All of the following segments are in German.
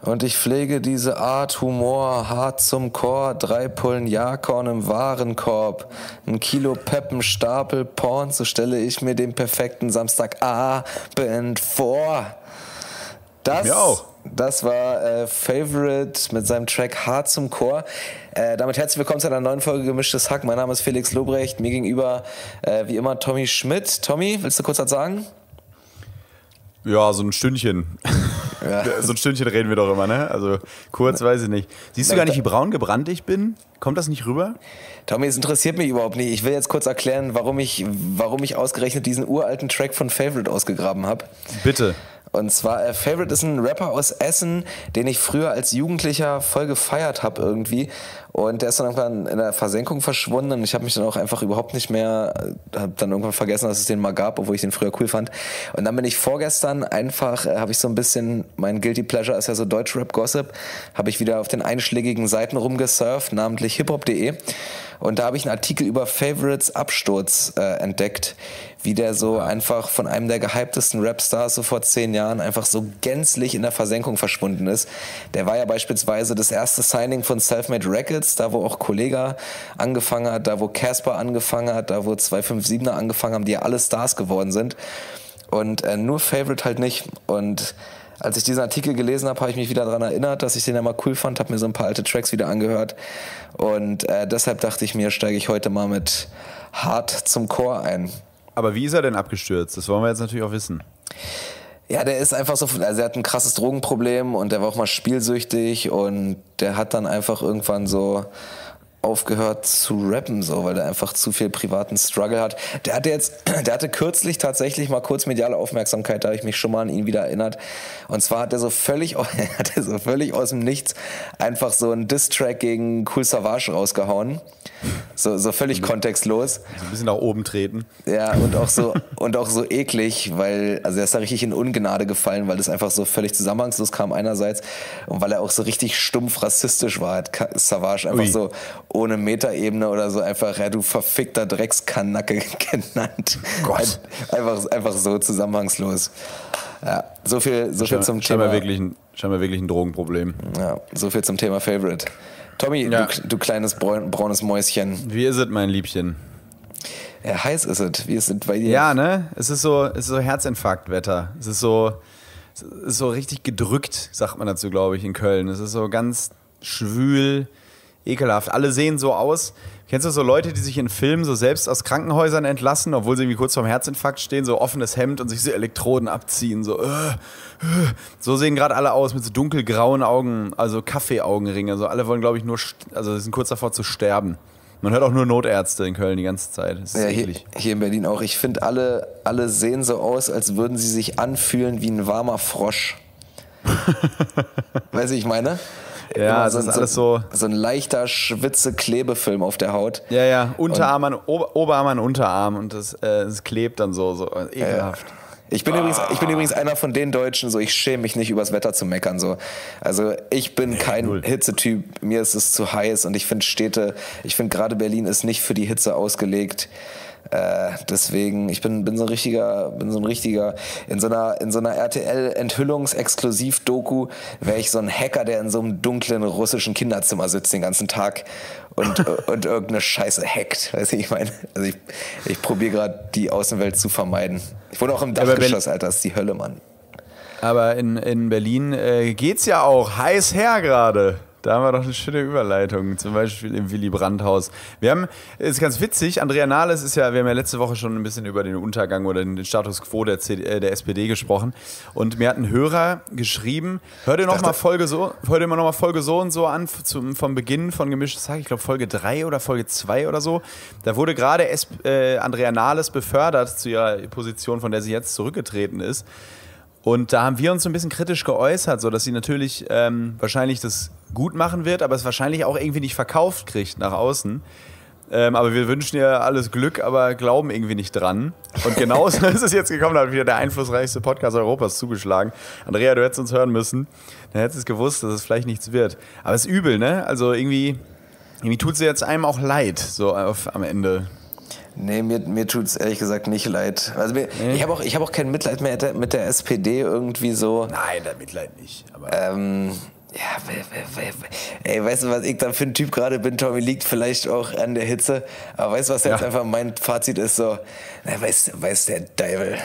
Und ich pflege diese Art Humor hart zum Chor, 3 Pullen Jakorn im Warenkorb, 1 Kilo Peppenstapel Porn, so stelle ich mir den perfekten Samstagabend vor. Das war Favorite mit seinem Track Hart zum Chor. Damit herzlich willkommen zu einer neuen Folge Gemischtes Hack. Mein Name ist Felix Lobrecht, mir gegenüber wie immer Tommy Schmidt. Tommy, willst du kurz was sagen? Ja, so ein Stündchen. Ja. So ein Stündchen reden wir doch immer, ne? Also kurz weiß ich nicht. Siehst du gar nicht, wie braun gebrannt ich bin? Kommt das nicht rüber? Tommy, es interessiert mich überhaupt nicht. Ich will jetzt kurz erklären, warum ich ausgerechnet diesen uralten Track von Favorite ausgegraben habe. Bitte. Und zwar, Favorite ist ein Rapper aus Essen, den ich früher als Jugendlicher voll gefeiert habe irgendwie. Und der ist dann irgendwann in der Versenkung verschwunden und ich habe mich dann auch einfach überhaupt nicht mehr, habe dann irgendwann vergessen, dass es den mal gab, obwohl ich den früher cool fand. Und dann bin ich vorgestern einfach, habe ich so ein bisschen, mein Guilty Pleasure ist ja so Deutschrap-Gossip, habe ich wieder auf den einschlägigen Seiten rumgesurft, namentlich hiphop.de. Und da habe ich einen Artikel über Favorites Absturz entdeckt, wie der so einfach von einem der gehyptesten Rapstars so vor 10 Jahren einfach so gänzlich in der Versenkung verschwunden ist. Der war ja beispielsweise das erste Signing von Selfmade Records, da wo auch Kollega angefangen hat, da wo Casper angefangen hat, da wo 257er angefangen haben, die ja alle Stars geworden sind. Und nur Favorite halt nicht. Und als ich diesen Artikel gelesen habe, habe ich mich wieder daran erinnert, dass ich den ja mal cool fand, habe mir so ein paar alte Tracks wieder angehört und deshalb dachte ich mir, steige ich heute mal mit Hart zum Chor ein. Aber wie ist er denn abgestürzt? Das wollen wir jetzt natürlich auch wissen. Ja, der ist einfach so, also er hat ein krasses Drogenproblem und der war auch mal spielsüchtig und der hat dann einfach irgendwann so aufgehört zu rappen, so, weil er einfach zu viel privaten Struggle hat. Der hatte kürzlich tatsächlich mal kurz mediale Aufmerksamkeit, da habe ich mich schon mal an ihn wieder erinnert. Und zwar hat er so völlig aus dem Nichts einfach so einen Diss-Track gegen Kool Savas rausgehauen. So völlig kontextlos. So ein bisschen nach oben treten. Ja, und auch so eklig, weil, also er ist da richtig in Ungnade gefallen, weil das einfach so völlig zusammenhangslos kam einerseits und weil er auch so richtig stumpf rassistisch war, hat Savas einfach so ohne Metaebene oder so einfach, ja, du verfickter Dreckskanacke genannt. Gott. Einfach so zusammenhangslos. Ja, so viel zum Thema. Scheinbar wirklich ein Drogenproblem. Ja, so viel zum Thema Favorite. Tommy, ja. du kleines braunes Mäuschen. Wie ist es, mein Liebchen? Ja, heiß ist es. Wie ist es bei dir? Ja, ne? Es ist so Herzinfarktwetter. Es ist so richtig gedrückt, sagt man dazu, glaube ich, in Köln. Es ist so ganz schwül, ekelhaft. Alle sehen so aus. Kennst du so Leute, die sich in Filmen so selbst aus Krankenhäusern entlassen, obwohl sie irgendwie kurz vorm Herzinfarkt stehen, so offenes Hemd und sich so Elektroden abziehen, so so sehen gerade alle aus mit so dunkelgrauen Augen, also Kaffeeaugenringe, so alle wollen, glaube ich, also sind kurz davor zu sterben. Man hört auch nur Notärzte in Köln die ganze Zeit. Das ist ja, hier in Berlin auch. Ich finde, alle sehen so aus, als würden sie sich anfühlen wie ein warmer Frosch. Weißt du, ich meine? Ja, das ist alles so. So ein leichter Schwitze-Klebefilm auf der Haut. Ja. Unterarm an Oberarm an Unterarm und das klebt dann so ekelhaft. Ich bin übrigens einer von den Deutschen, so ich schäme mich nicht übers Wetter zu meckern. So. Also ich bin kein Hitzetyp, mir ist es zu heiß und ich finde gerade Berlin ist nicht für die Hitze ausgelegt. Deswegen, ich bin so ein richtiger, in so einer RTL-Enthüllungsexklusiv-Doku wäre ich so ein Hacker, der in so einem dunklen russischen Kinderzimmer sitzt den ganzen Tag und irgendeine Scheiße hackt. Weißt du, ich meine, also ich probiere gerade die Außenwelt zu vermeiden. Ich wohne auch im Dachgeschoss, Alter, das ist die Hölle, Mann. Aber in Berlin geht's ja auch heiß her gerade. Da haben wir doch eine schöne Überleitung, zum Beispiel im Willy Brandt-Haus. Ist ganz witzig, Andrea Nahles wir haben ja letzte Woche schon ein bisschen über den Untergang oder den Status quo der SPD gesprochen. Und mir hat ein Hörer geschrieben, hör dir mal Folge so und so an, vom Beginn von Gemischtes Hack, ich glaube Folge 3 oder Folge 2 oder so. Da wurde gerade Andrea Nahles befördert zu ihrer Position, von der sie jetzt zurückgetreten ist. Und da haben wir uns so ein bisschen kritisch geäußert, so dass sie natürlich wahrscheinlich das gut machen wird, aber es wahrscheinlich auch irgendwie nicht verkauft kriegt nach außen. Aber wir wünschen ihr alles Glück, aber glauben irgendwie nicht dran. Und genauso ist es jetzt gekommen, da hat wieder der einflussreichste Podcast Europas zugeschlagen. Andrea, du hättest uns hören müssen. Dann hättest du es gewusst, dass es vielleicht nichts wird. Aber es ist übel, ne? Also irgendwie tut es jetzt einem auch leid, so am Ende. Nee, mir tut's ehrlich gesagt nicht leid. Also ich habe auch kein Mitleid mehr mit der SPD irgendwie so. Nein, das Mitleid nicht. Aber ey, weißt du, was ich dann für ein Typ gerade bin, Tommy, liegt vielleicht auch an der Hitze, aber weißt du, was jetzt einfach mein Fazit ist, so, na, weiß der Deibel.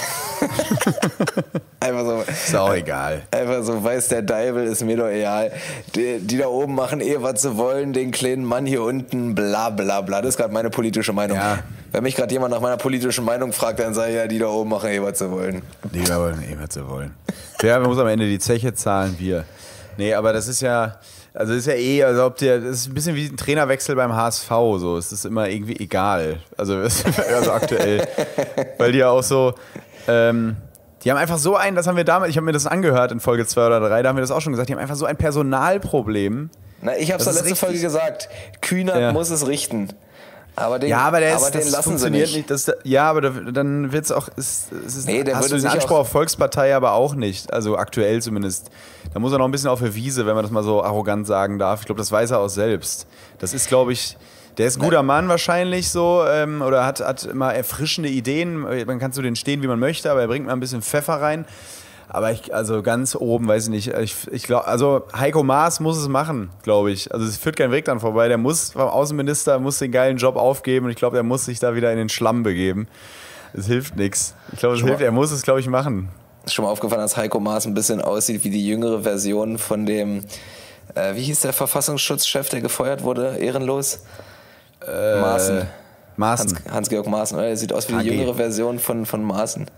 Einfach so. Ist auch egal. Einfach so, weiß der Deibel, ist mir doch egal. Die da oben machen was sie wollen, den kleinen Mann hier unten, bla bla bla, das ist gerade meine politische Meinung. Ja. Wenn mich gerade jemand nach meiner politischen Meinung fragt, dann sage ich, ja, die da oben machen was sie wollen. Die da wollen was sie wollen. Wer muss am Ende die Zeche zahlen? Wir. Nee, aber das ist ja, also das ist ein bisschen wie ein Trainerwechsel beim HSV, so, es ist immer irgendwie egal, also aktuell, weil die ja auch so, die haben einfach so das haben wir damals, ich habe mir das angehört in Folge 2 oder 3, da haben wir das auch schon gesagt, die haben einfach so ein Personalproblem. Na, ich habe es in der letzten Folge gesagt, Kühner muss es richten. Aber den lassen sie nicht. Aber dann wird es auch. Hast du den Anspruch auf Volkspartei aber auch nicht. Also aktuell zumindest. Da muss er noch ein bisschen auf der Wiese, wenn man das mal so arrogant sagen darf. Ich glaube, das weiß er auch selbst. Das ist, glaube ich. Der ist ein guter Mann wahrscheinlich so. Oder hat immer erfrischende Ideen. Man kann zu denen stehen, wie man möchte, aber er bringt mal ein bisschen Pfeffer rein. Aber also ganz oben, weiß ich nicht. Ich glaube, also Heiko Maas muss es machen, glaube ich. Also es führt kein Weg dran vorbei. Der vom Außenminister muss den geilen Job aufgeben und ich glaube, er muss sich da wieder in den Schlamm begeben. Es hilft nichts. Ich glaube, er muss es, glaube ich, machen. Ist schon mal aufgefallen, dass Heiko Maas ein bisschen aussieht wie die jüngere Version von dem, wie hieß der Verfassungsschutzchef, der gefeuert wurde, ehrenlos? Maaßen. Hans-Georg Maaßen, oder? Er sieht aus wie die jüngere Version von Maaßen.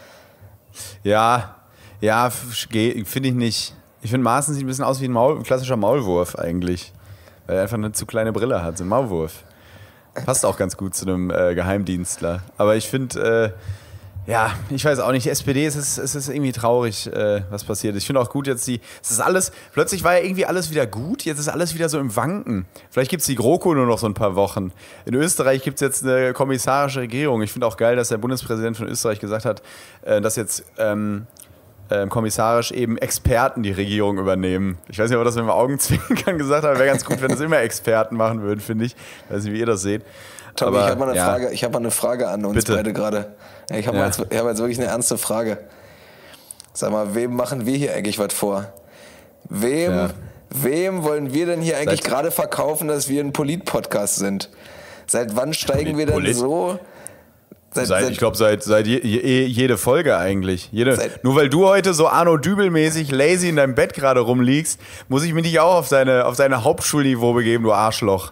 Ja, finde ich nicht. Ich finde, Maaßen sieht ein bisschen aus wie ein klassischer Maulwurf eigentlich. Weil er einfach eine zu kleine Brille hat, so ein Maulwurf. Passt auch ganz gut zu einem Geheimdienstler. Aber ich finde, ich weiß auch nicht, die SPD, es ist irgendwie traurig, was passiert ist. Ich finde auch gut jetzt plötzlich war ja irgendwie alles wieder gut, jetzt ist alles wieder so im Wanken. Vielleicht gibt es die GroKo nur noch so ein paar Wochen. In Österreich gibt es jetzt eine kommissarische Regierung. Ich finde auch geil, dass der Bundespräsident von Österreich gesagt hat, dass jetzt kommissarisch eben Experten die Regierung übernehmen. Ich weiß nicht, ob das mit dem Augenzwinkern gesagt hat, wäre ganz gut, wenn das immer Experten machen würden, finde ich. Ich weiß nicht, wie ihr das seht. Tommy, ich habe mal eine Frage an uns beide gerade. Ich habe jetzt wirklich eine ernste Frage. Sag mal, wem machen wir hier eigentlich was vor? Wem wollen wir denn hier eigentlich gerade verkaufen, dass wir ein Polit-Podcast sind? Seit wann steigen wir denn so? Ich glaube, seit jede Folge eigentlich. Nur weil du heute so Arno Dübel-mäßig lazy in deinem Bett gerade rumliegst, muss ich mich nicht auch auf deine Hauptschulniveau begeben, du Arschloch.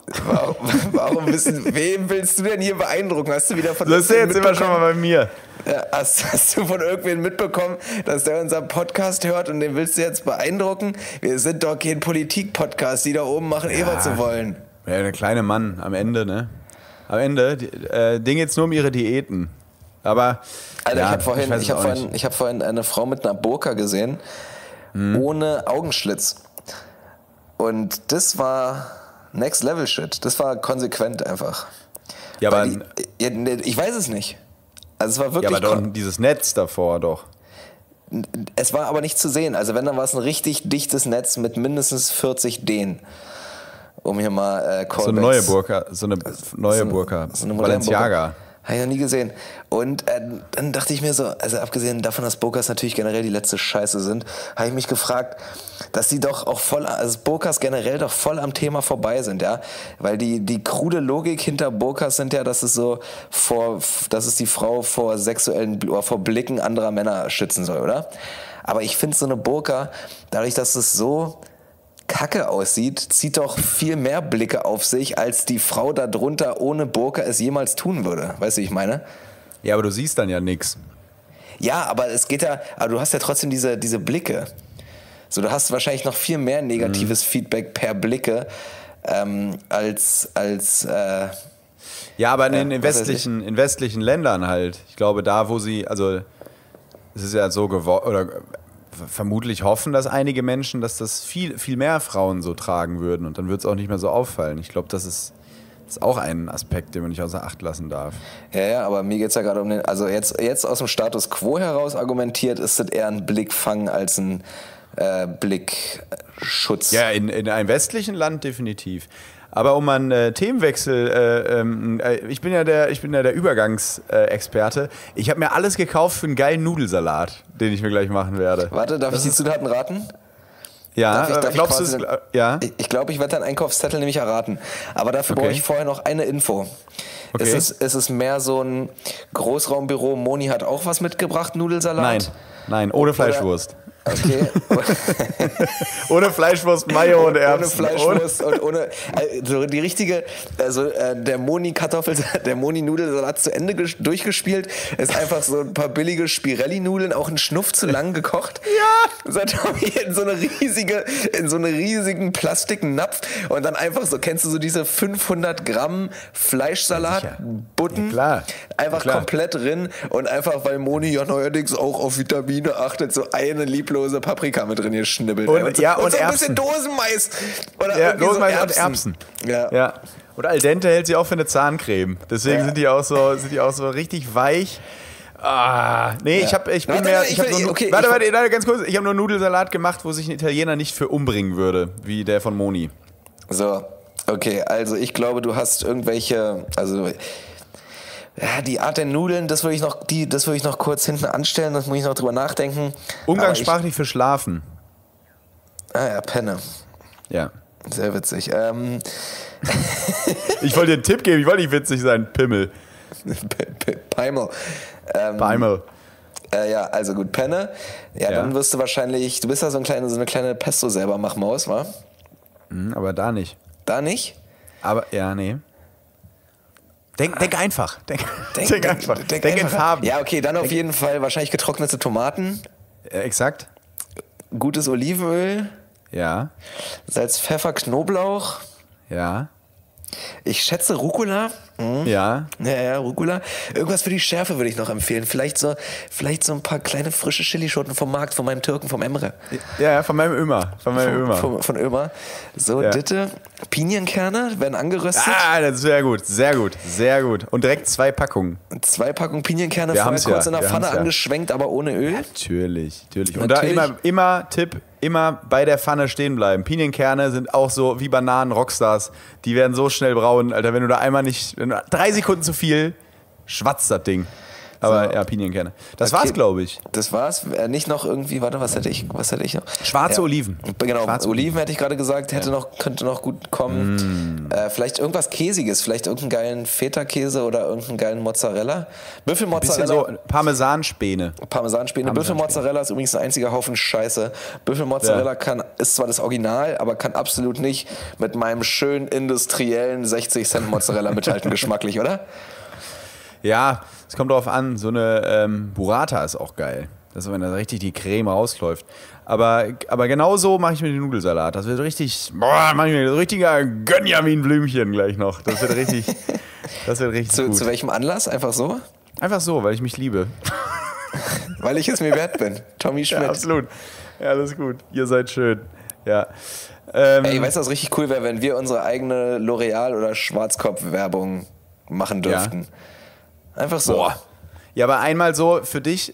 Wem willst du denn hier beeindrucken? Hast du wieder von das ist jetzt immer schon mal bei mir. Hast du von irgendwen mitbekommen, dass der unseren Podcast hört und den willst du jetzt beeindrucken? Wir sind doch kein Politik-Podcast, die da oben machen, was sie wollen. Ja, der kleine Mann am Ende, ne? Am Ende, denen geht es nur um ihre Diäten. Aber. Alter, ich hab vorhin eine Frau mit einer Burka gesehen, ohne Augenschlitz. Und das war Next Level Shit. Das war konsequent einfach. Ja, aber. Ich weiß es nicht. Also es war wirklich. Ja, aber doch dieses Netz davor doch. Es war aber nicht zu sehen. Also wenn, dann war es ein richtig dichtes Netz mit mindestens 40 Dehn. Um hier mal so eine neue Burka. So eine Balenciaga. Habe ich noch nie gesehen. Und dann dachte ich mir so, also abgesehen davon, dass Burkas natürlich generell die letzte Scheiße sind, habe ich mich gefragt, dass die doch auch Burkas generell doch voll am Thema vorbei sind, ja. Weil die krude Logik hinter Burkas sind ja, dass es die Frau vor vor Blicken anderer Männer schützen soll, oder? Aber ich finde so eine Burka, dadurch, dass es so kacke aussieht, zieht doch viel mehr Blicke auf sich, als die Frau da drunter ohne Burka es jemals tun würde. Weißt du, wie ich meine? Ja, aber du siehst dann ja nichts. Ja, aber du hast ja trotzdem diese Blicke. So, du hast wahrscheinlich noch viel mehr negatives Feedback per Blicke als ja, aber in westlichen Ländern halt. Ich glaube, da, wo sie, also es ist ja so geworden, oder vermutlich hoffen das einige Menschen, dass das viel, viel mehr Frauen so tragen würden und dann wird es auch nicht mehr so auffallen. Ich glaube, das ist auch ein Aspekt, den man nicht außer Acht lassen darf. Ja, aber mir geht es ja gerade um also jetzt aus dem Status Quo heraus argumentiert, ist das eher ein Blickfang als ein Blickschutz. Ja, in einem westlichen Land definitiv. Aber um einen Themenwechsel, ich bin ja der Übergangsexperte. Ich habe mir alles gekauft für einen geilen Nudelsalat, den ich mir gleich machen werde. Warte, darf ich die Zutaten raten? Ja, Darf ich glaubst quasi du es? Ja. Ich glaube, ich werde deinen Einkaufszettel nämlich erraten. Aber dafür brauche ich vorher noch eine Info. Okay. Ist es mehr so ein Großraumbüro, Moni hat auch was mitgebracht, Nudelsalat? Nein, ohne Fleischwurst. Okay. Ohne Fleischwurst, Mayo und Erbsen. Ohne Fleischwurst und ohne also die richtige, der Moni-Nudelsalat zu Ende durchgespielt, ist einfach so ein paar billige Spirelli-Nudeln, auch ein Schnuff zu lang gekocht. Ja. So in so eine riesigen Plastiknapf und dann einfach so, kennst du so diese 500 Gramm Fleischsalat, Butten? Ja, klar. Einfach klar. komplett drin und einfach, weil Moni ja neuerdings auch auf Vitamine achtet, so eine lieblose Paprika mit drin geschnibbelt. Und so ein Erbsen. bisschen Dosenmais. Oder Ja, irgendwie Dosenmais so und Erbsen. Ja. Und Al dente hält sie auch für eine Zahncreme. Deswegen sind die auch so richtig weich. Ich habe nur Nudelsalat gemacht, wo sich ein Italiener nicht für umbringen würde, wie der von Moni. So, okay, also ich glaube, du hast irgendwelche, ja, die Art der Nudeln, das würde ich noch kurz hinten anstellen, das muss ich noch drüber nachdenken. Umgangssprachlich für Schlafen. Ja, Penne. Ja. Sehr witzig. Ich wollte dir einen Tipp geben, ich wollte nicht witzig sein. Pimmel. Peimel. Peimel. Ja, also gut, Penne. Ja, dann wirst du wahrscheinlich, du bist ja so eine kleine Pesto selber Machmaus, wa? Aber da nicht. Da nicht? Aber, ja, nee. Denk einfach. Denk einfach. Denk in Farben. Ja, okay, dann auf jeden Fall wahrscheinlich getrocknete Tomaten. Exakt. Gutes Olivenöl. Ja. Salz, Pfeffer, Knoblauch. Ja. Ich schätze Rucola. Ja. Ja, Rucola. Irgendwas für die Schärfe würde ich noch empfehlen. Vielleicht so ein paar kleine frische Chilischoten vom Markt, von meinem Türken, vom Emre. Ja, von meinem Ömer. Von Ömer. So, ja. Ditte. Pinienkerne werden angeröstet. Ah, das ist sehr gut. Und direkt 2 Packungen. 2 Packungen Pinienkerne, vorher kurz in der Pfanne angeschwenkt, aber ohne Öl. Natürlich. Und da immer Tipp, immer bei der Pfanne stehen bleiben. Pinienkerne sind auch so wie Bananen, Rockstars. Die werden so schnell braun, Alter, wenn du da einmal nicht, 3 Sekunden zu viel, schwatzt das Ding. Aber ja, Pinienkerne. Das war's, glaube ich. Das war's. Nicht noch irgendwie, warte, was hätte ich noch? Schwarze Oliven. Genau, Oliven hätte ich gerade gesagt, könnte noch gut kommen. Vielleicht irgendwas Käsiges, vielleicht irgendeinen geilen Feta-Käse oder irgendeinen geilen Mozzarella. Büffelmozzarella. So Parmesanspäne. Büffelmozzarella ist übrigens ein einziger Haufen Scheiße. Büffelmozzarella ist zwar das Original, aber kann absolut nicht mit meinem schönen industriellen 60-Cent Mozzarella mithalten, geschmacklich, oder? Ja, es kommt drauf an, so eine Burrata ist auch geil. Das ist, wenn da richtig die Creme rausläuft. Aber genau so mache ich mir den Nudelsalat. Das wird richtig, mache ich mir so richtiger Gönjamin-Blümchen gleich noch. Das wird richtig gut. Zu welchem Anlass? Einfach so? Einfach so, weil ich mich liebe. Weil ich es mir wert bin. Tommy Schmidt. Ja, absolut. Ja, das ist gut. Ihr seid schön. Ja. Ey, weißt du, was richtig cool wäre, wenn wir unsere eigene L'Oreal- oder Schwarzkopf-Werbung machen dürften? Ja. Einfach so. Boah. Ja, aber einmal so für dich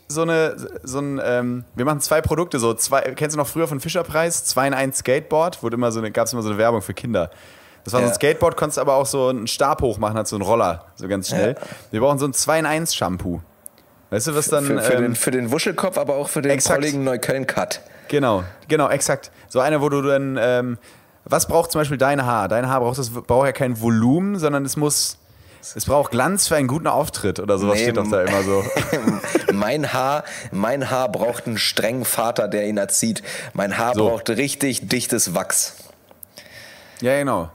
wir machen 2 Produkte, kennst du noch früher von Fischerpreis? 2 in 1 Skateboard, gab es immer so eine Werbung für Kinder. Das war so ein Skateboard, konntest aber auch so einen Stab hochmachen, hat so einen Roller, so ganz schnell. Ja. Wir brauchen so ein 2 in 1 Shampoo. Weißt du, was dann... Für den Wuschelkopf, aber auch für den prolligen Neukölln-Cut. Genau, exakt. So einer, wo du dann... was braucht zum Beispiel dein Haar? Dein Haar braucht ja kein Volumen, sondern es braucht Glanz für einen guten Auftritt oder sowas, steht doch da immer so. Mein Haar braucht einen strengen Vater, der ihn erzieht. Mein Haar braucht richtig dichtes Wachs. Ja, genau.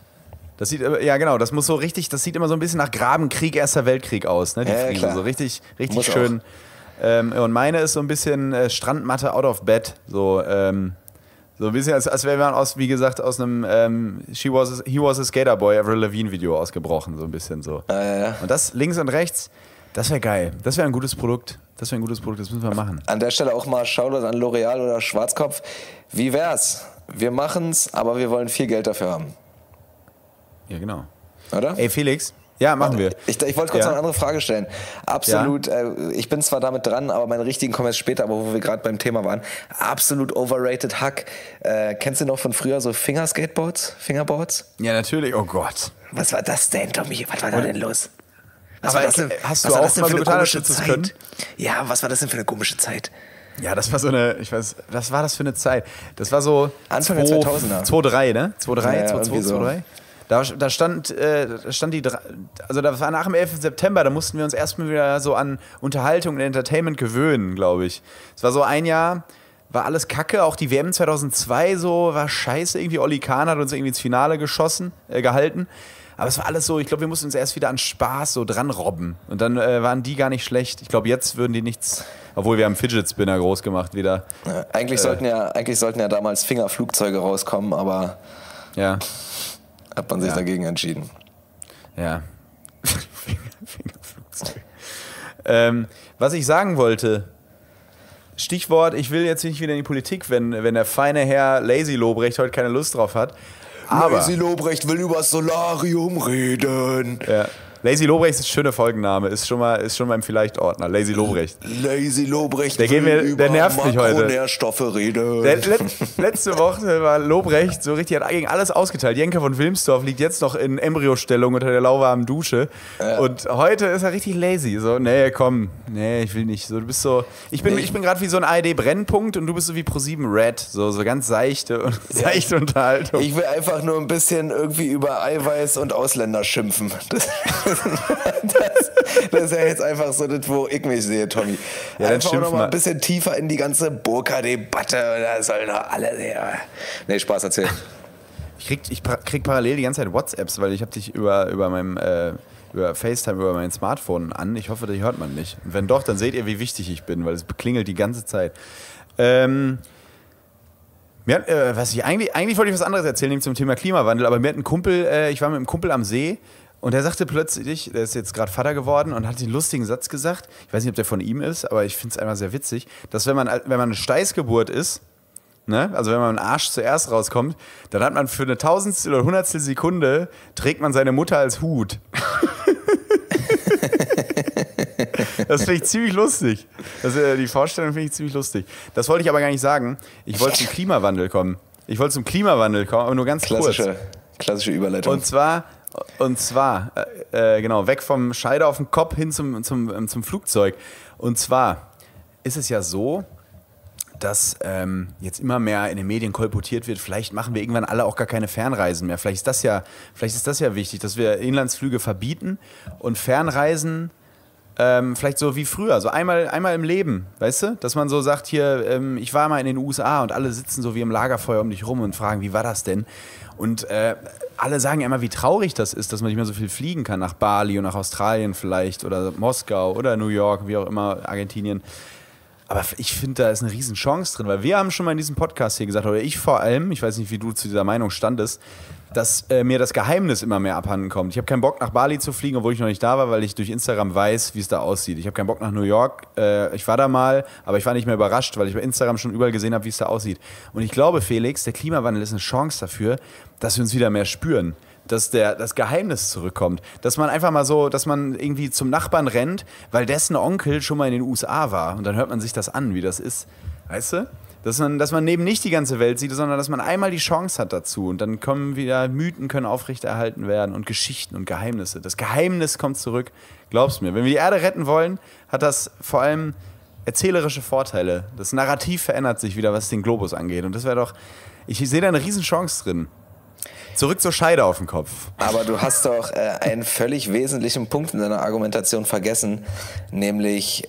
Das muss so richtig, das sieht immer so ein bisschen nach Grabenkrieg, Erster Weltkrieg aus, ne? Die Friese, klar. So richtig muss schön. Und meine ist so ein bisschen Strandmatte out of bed, so ein bisschen, als wäre man wie gesagt, aus einem He was a Skater Boy, Avril Lavigne Video ausgebrochen, so ein bisschen so. Ja. Und das links und rechts, das wäre geil. Das wäre ein gutes Produkt. Das müssen wir machen. An der Stelle auch mal Shoutout an L'Oreal oder Schwarzkopf. Wie wär's? Wir machen's, aber wir wollen viel Geld dafür haben. Ja, genau. Oder? Ey, Felix. Ja, machen wir. Ich wollte kurz eine andere Frage stellen. Absolut, ich bin zwar damit dran, aber meinen richtigen kommen jetzt später, aber wo wir gerade beim Thema waren. Absolut overrated Hack. Kennst du noch von früher so Fingerboards? Ja, natürlich. Oh Gott. Was war das denn, Tommy? Was war da denn los? Hast du auch mal so getan, als du das können? Ja, was war das denn für eine komische Zeit? Ja, das war so eine, ich weiß, was war das für eine Zeit? Das war so Anfang der 2000er. 2003, ne? 2003, Ja, 2002, 2003. Da stand die, also das war nach dem 11. September, da mussten wir uns erstmal wieder so an Unterhaltung und Entertainment gewöhnen, glaube ich. Es war so ein Jahr, war alles kacke, auch die WM 2002 so, war scheiße irgendwie. Oli Kahn hat uns irgendwie ins Finale gehalten. Aber es war alles so, ich glaube, wir mussten uns erst wieder an Spaß so dran robben. Und dann waren die gar nicht schlecht. Ich glaube, jetzt würden die nichts, obwohl wir haben Fidget Spinner groß gemacht wieder. Ja, eigentlich sollten ja damals Fingerflugzeuge rauskommen, aber ja. Hat man sich dagegen entschieden. Ja. Fingerflugzeug. Was ich sagen wollte, Stichwort, ich will jetzt nicht wieder in die Politik, wenn der feine Herr Lazy Lobrecht heute keine Lust drauf hat. Aber Lazy Lobrecht will über das Solarium reden. Ja. Lazy Lobrecht ist ein schöner Folgenname, ist schon mal im Vielleicht-Ordner. Lazy Lobrecht. Lazy Lobrecht der nervt mich heute. Makronährstoffe reden. Letzte Woche war Lobrecht so richtig, hat gegen alles ausgeteilt. Jenke von Wilmsdorf liegt jetzt noch in Embryostellung unter der lauwarmen Dusche. Ja. Und heute ist er richtig lazy. So, nee, komm, nee, ich will nicht. So, du bist so, ich bin gerade wie so ein ARD-Brennpunkt und du bist so wie ProSieben Red. So ganz seichte Unterhaltung. Ich will einfach nur ein bisschen irgendwie über Eiweiß und Ausländer schimpfen. Das ist ja jetzt einfach so das, wo ich mich sehe, Tommy. Ja, einfach noch mal ein bisschen tiefer in die ganze Burka-Debatte. Da sollen doch alle sehen. Nee, Spaß, erzähl. Ich krieg parallel die ganze Zeit WhatsApps, weil ich habe dich über FaceTime, über mein Smartphone an. Ich hoffe, die hört man nicht. Und wenn doch, dann seht ihr, wie wichtig ich bin, weil es klingelt die ganze Zeit. Eigentlich wollte ich was anderes erzählen, nämlich zum Thema Klimawandel, aber mir hat ein Kumpel, ich war mit einem Kumpel am See und der sagte plötzlich, der ist jetzt gerade Vater geworden und hat den lustigen Satz gesagt, ich weiß nicht, ob der von ihm ist, aber ich finde es einfach sehr witzig, dass wenn man eine Steißgeburt ist, ne, also wenn man mit dem Arsch zuerst rauskommt, dann hat man für eine Tausendstel oder Hundertstel Sekunde, trägt man seine Mutter als Hut. Das finde ich ziemlich lustig. Die Vorstellung finde ich ziemlich lustig. Das wollte ich aber gar nicht sagen. Ich wollte zum Klimawandel kommen. Aber nur ganz kurz. Klassische Überleitung. Und zwar, genau, weg vom Scheide auf den Kopf hin zum Flugzeug. Und zwar ist es ja so, dass jetzt immer mehr in den Medien kolportiert wird, vielleicht machen wir irgendwann alle auch gar keine Fernreisen mehr. Vielleicht ist das ja wichtig, dass wir Inlandsflüge verbieten und Fernreisen vielleicht so wie früher, so einmal im Leben, weißt du? Dass man so sagt, hier, ich war mal in den USA und alle sitzen so wie im Lagerfeuer um dich rum und fragen, wie war das denn? Und alle sagen ja immer, wie traurig das ist, dass man nicht mehr so viel fliegen kann, nach Bali und nach Australien vielleicht oder Moskau oder New York, wie auch immer, Argentinien. Aber ich finde, da ist eine riesen Chance drin, weil wir haben schon mal in diesem Podcast hier gesagt, oder ich vor allem, ich weiß nicht, wie du zu dieser Meinung standest, dass mir das Geheimnis immer mehr abhanden kommt. Ich habe keinen Bock, nach Bali zu fliegen, obwohl ich noch nicht da war, weil ich durch Instagram weiß, wie es da aussieht. Ich habe keinen Bock nach New York. Ich war da mal, aber ich war nicht mehr überrascht, weil ich bei Instagram schon überall gesehen habe, wie es da aussieht. Und ich glaube, Felix, der Klimawandel ist eine Chance dafür, dass wir uns wieder mehr spüren. Dass das Geheimnis zurückkommt. Dass man einfach mal so, dass man irgendwie zum Nachbarn rennt, weil dessen Onkel schon mal in den USA war. Und dann hört man sich das an, wie das ist. Weißt du? Dass man neben nicht die ganze Welt sieht, sondern dass man einmal die Chance hat dazu. Und dann kommen wieder Mythen, können aufrechterhalten werden und Geschichten und Geheimnisse. Das Geheimnis kommt zurück. Glaub's mir. Wenn wir die Erde retten wollen, hat das vor allem erzählerische Vorteile. Das Narrativ verändert sich wieder, was den Globus angeht. Und das wäre doch, ich sehe da eine riesen Chance drin. Zurück zur Scheide auf den Kopf. Aber du hast doch einen völlig wesentlichen Punkt in deiner Argumentation vergessen, nämlich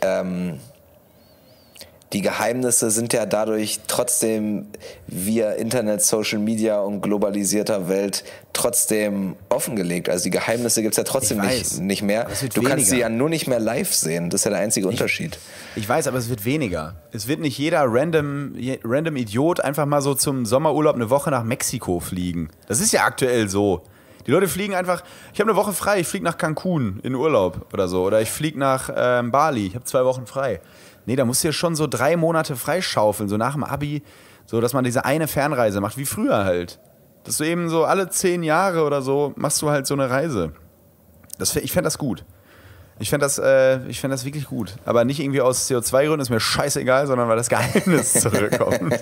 die Geheimnisse sind ja dadurch trotzdem via Internet, Social Media und globalisierter Welt trotzdem offengelegt. Also die Geheimnisse gibt es ja trotzdem nicht mehr. Du kannst sie ja nur nicht mehr live sehen. Das ist ja der einzige Unterschied. Ich weiß, aber es wird weniger. Es wird nicht jeder random Idiot einfach mal so zum Sommerurlaub eine Woche nach Mexiko fliegen. Das ist ja aktuell so. Die Leute fliegen einfach, ich habe eine Woche frei, ich fliege nach Cancun in Urlaub oder so. Oder ich fliege nach Bali, ich habe 2 Wochen frei. Nee, da musst du ja schon so 3 Monate freischaufeln, so nach dem Abi, so dass man diese eine Fernreise macht, wie früher halt. Dass du eben so alle 10 Jahre oder so machst du halt so eine Reise. Ich fände das gut. Ich fände das wirklich gut. Aber nicht irgendwie aus CO2-Gründen, ist mir scheißegal, sondern weil das Geheimnis zurückkommt.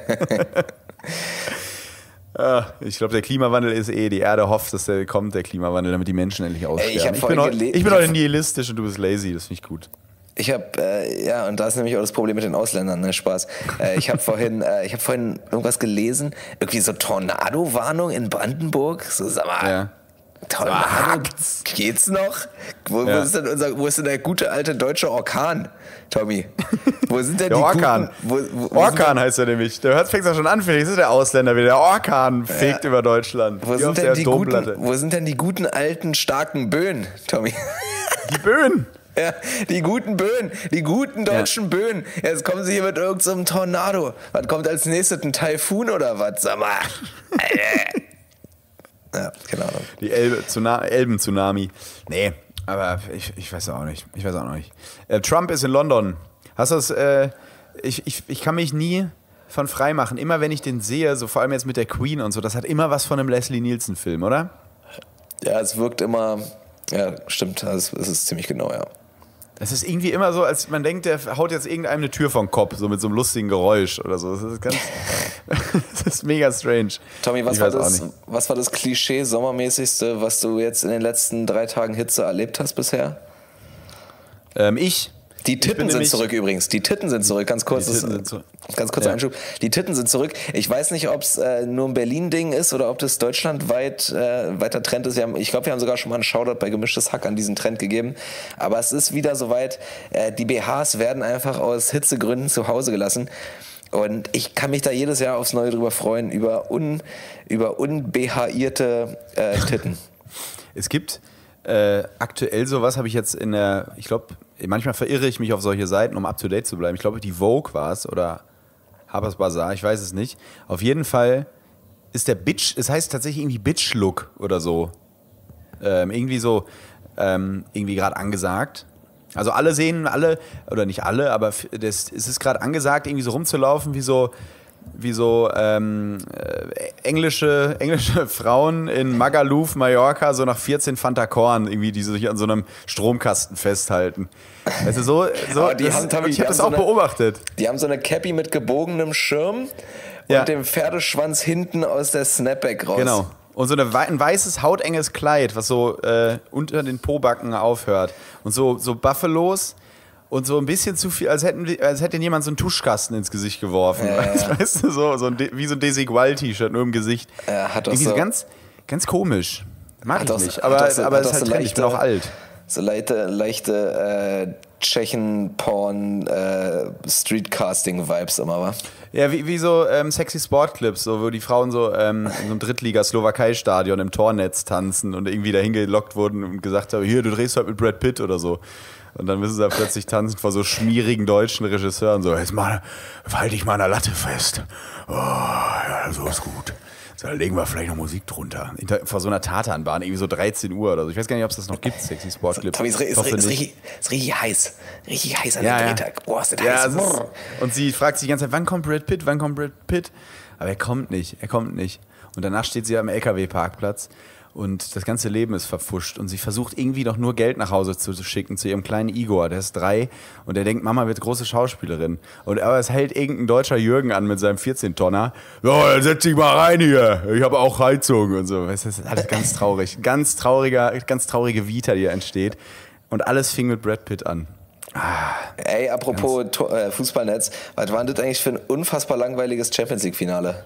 Ich glaube, der Klimawandel ist die Erde hofft, dass der kommt, der Klimawandel, damit die Menschen endlich aussterben. Ich bin heute nihilistisch und du bist lazy, das finde ich gut. Ich habe, ja, und da ist nämlich auch das Problem mit den Ausländern, ne, Spaß. Ich habe vorhin irgendwas gelesen, irgendwie so Tornado-Warnung in Brandenburg. So, sag mal, Ja. Tornado, geht's noch? Wo ist denn der gute alte deutsche Orkan, Tommy? Wo sind denn Der die Orkan. guten... Orkan heißt er nämlich. Der fängt ja schon an, finde ich. Das ist der Ausländer wieder. Der Orkan fegt über Deutschland. Wo sind denn die guten alten starken Böen, Tommy? Die Böen. Ja, die guten Böen, die guten deutschen Böen. Jetzt kommen sie hier mit irgendeinem Tornado. Was kommt als nächstes? Ein Taifun oder was? Sag mal. Ja, keine Ahnung. Die Elben-Tsunami. Nee, aber ich weiß auch nicht. Ich weiß auch noch nicht. Trump ist in London. Hast du das? Ich kann mich nie von frei machen. Immer wenn ich den sehe, so vor allem jetzt mit der Queen und so, das hat immer was von einem Leslie Nielsen-Film, oder? Ja, es wirkt immer. Ja, stimmt. Also es ist ziemlich genau, ja. Es ist irgendwie immer so, als man denkt, der haut jetzt irgendeinem eine Tür vom Kopf, so mit so einem lustigen Geräusch oder so. Das ist das ist mega strange. Tommy, was war das Klischee-Sommermäßigste, was du jetzt in den letzten 3 Tagen Hitze erlebt hast bisher? Die Titten sind zurück übrigens. Die Titten sind zurück. Ganz kurzer Einschub. Die Titten sind zurück. Ich weiß nicht, ob es nur ein Berlin-Ding ist oder ob das deutschlandweit weiter Trend ist. Ich glaube, wir haben sogar schon mal einen Shoutout bei Gemischtes Hack an diesen Trend gegeben. Aber es ist wieder soweit. Die BHs werden einfach aus Hitzegründen zu Hause gelassen. Und ich kann mich da jedes Jahr aufs Neue drüber freuen, über unbehaierte Titten. Es gibt aktuell sowas, habe ich jetzt ich glaube, manchmal verirre ich mich auf solche Seiten, um up-to-date zu bleiben. Ich glaube, die Vogue war es oder Harper's Bazaar, ich weiß es nicht. Auf jeden Fall ist der es heißt tatsächlich irgendwie Bitch-Look oder so. Irgendwie gerade angesagt. Also oder nicht alle, aber es ist gerade angesagt, irgendwie so rumzulaufen wie so englische Frauen in Magaluf, Mallorca, so nach 14 Fanta Korn, irgendwie, die sich an so einem Stromkasten festhalten. Weißt du, ich habe das auch beobachtet. Die haben so eine Cappy mit gebogenem Schirm und dem Pferdeschwanz hinten aus der Snapback raus. Genau. Und so ein weißes, hautenges Kleid, was so unter den Pobacken aufhört. Und so Buffalos. Und so ein bisschen zu viel, als hätte jemand so einen Tuschkasten ins Gesicht geworfen. Weißt du, wie so ein Desigual-T-Shirt nur im Gesicht. Hat auch irgendwie so ganz, ganz komisch. Mag ich nicht. Aber es ist halt Trend, ich bin auch alt. So leichte Tschechen-Porn, Streetcasting-Vibes immer, wa? Ja, wie so sexy Sportclips, so, wo die Frauen so in so einem Drittliga-Slowakei-Stadion im Tornetz tanzen und irgendwie dahin gelockt wurden und gesagt haben, hier, du drehst heute mit Brad Pitt oder so. Und dann müssen sie da plötzlich tanzen vor so schmierigen deutschen Regisseuren. So, jetzt mal, halte ich mal an der Latte fest. Oh, ja, so ist gut. So, dann legen wir vielleicht noch Musik drunter. Vor so einer Tatanbahn, irgendwie so 13 Uhr oder so. Ich weiß gar nicht, ob es das noch gibt, Sexy Sportclip. Tommy, ist richtig heiß. Richtig heiß an dem Drehtag. Boah, ist das heiß. Und sie fragt sich die ganze Zeit, wann kommt Brad Pitt? Aber er kommt nicht. Und danach steht sie am LKW-Parkplatz. Und das ganze Leben ist verpfuscht. Und sie versucht irgendwie doch nur Geld nach Hause zu schicken zu ihrem kleinen Igor. Der ist 3 und der denkt, Mama wird große Schauspielerin. Aber es hält irgendein deutscher Jürgen an mit seinem 14-Tonner. Ja, dann setz dich mal rein hier. Ich habe auch Heizung und so. Das ist alles ganz traurig. Ganz traurige Vita, die da entsteht. Und alles fing mit Brad Pitt an. Ey, apropos Fußballnetz. Was war das eigentlich für ein unfassbar langweiliges Champions-League-Finale?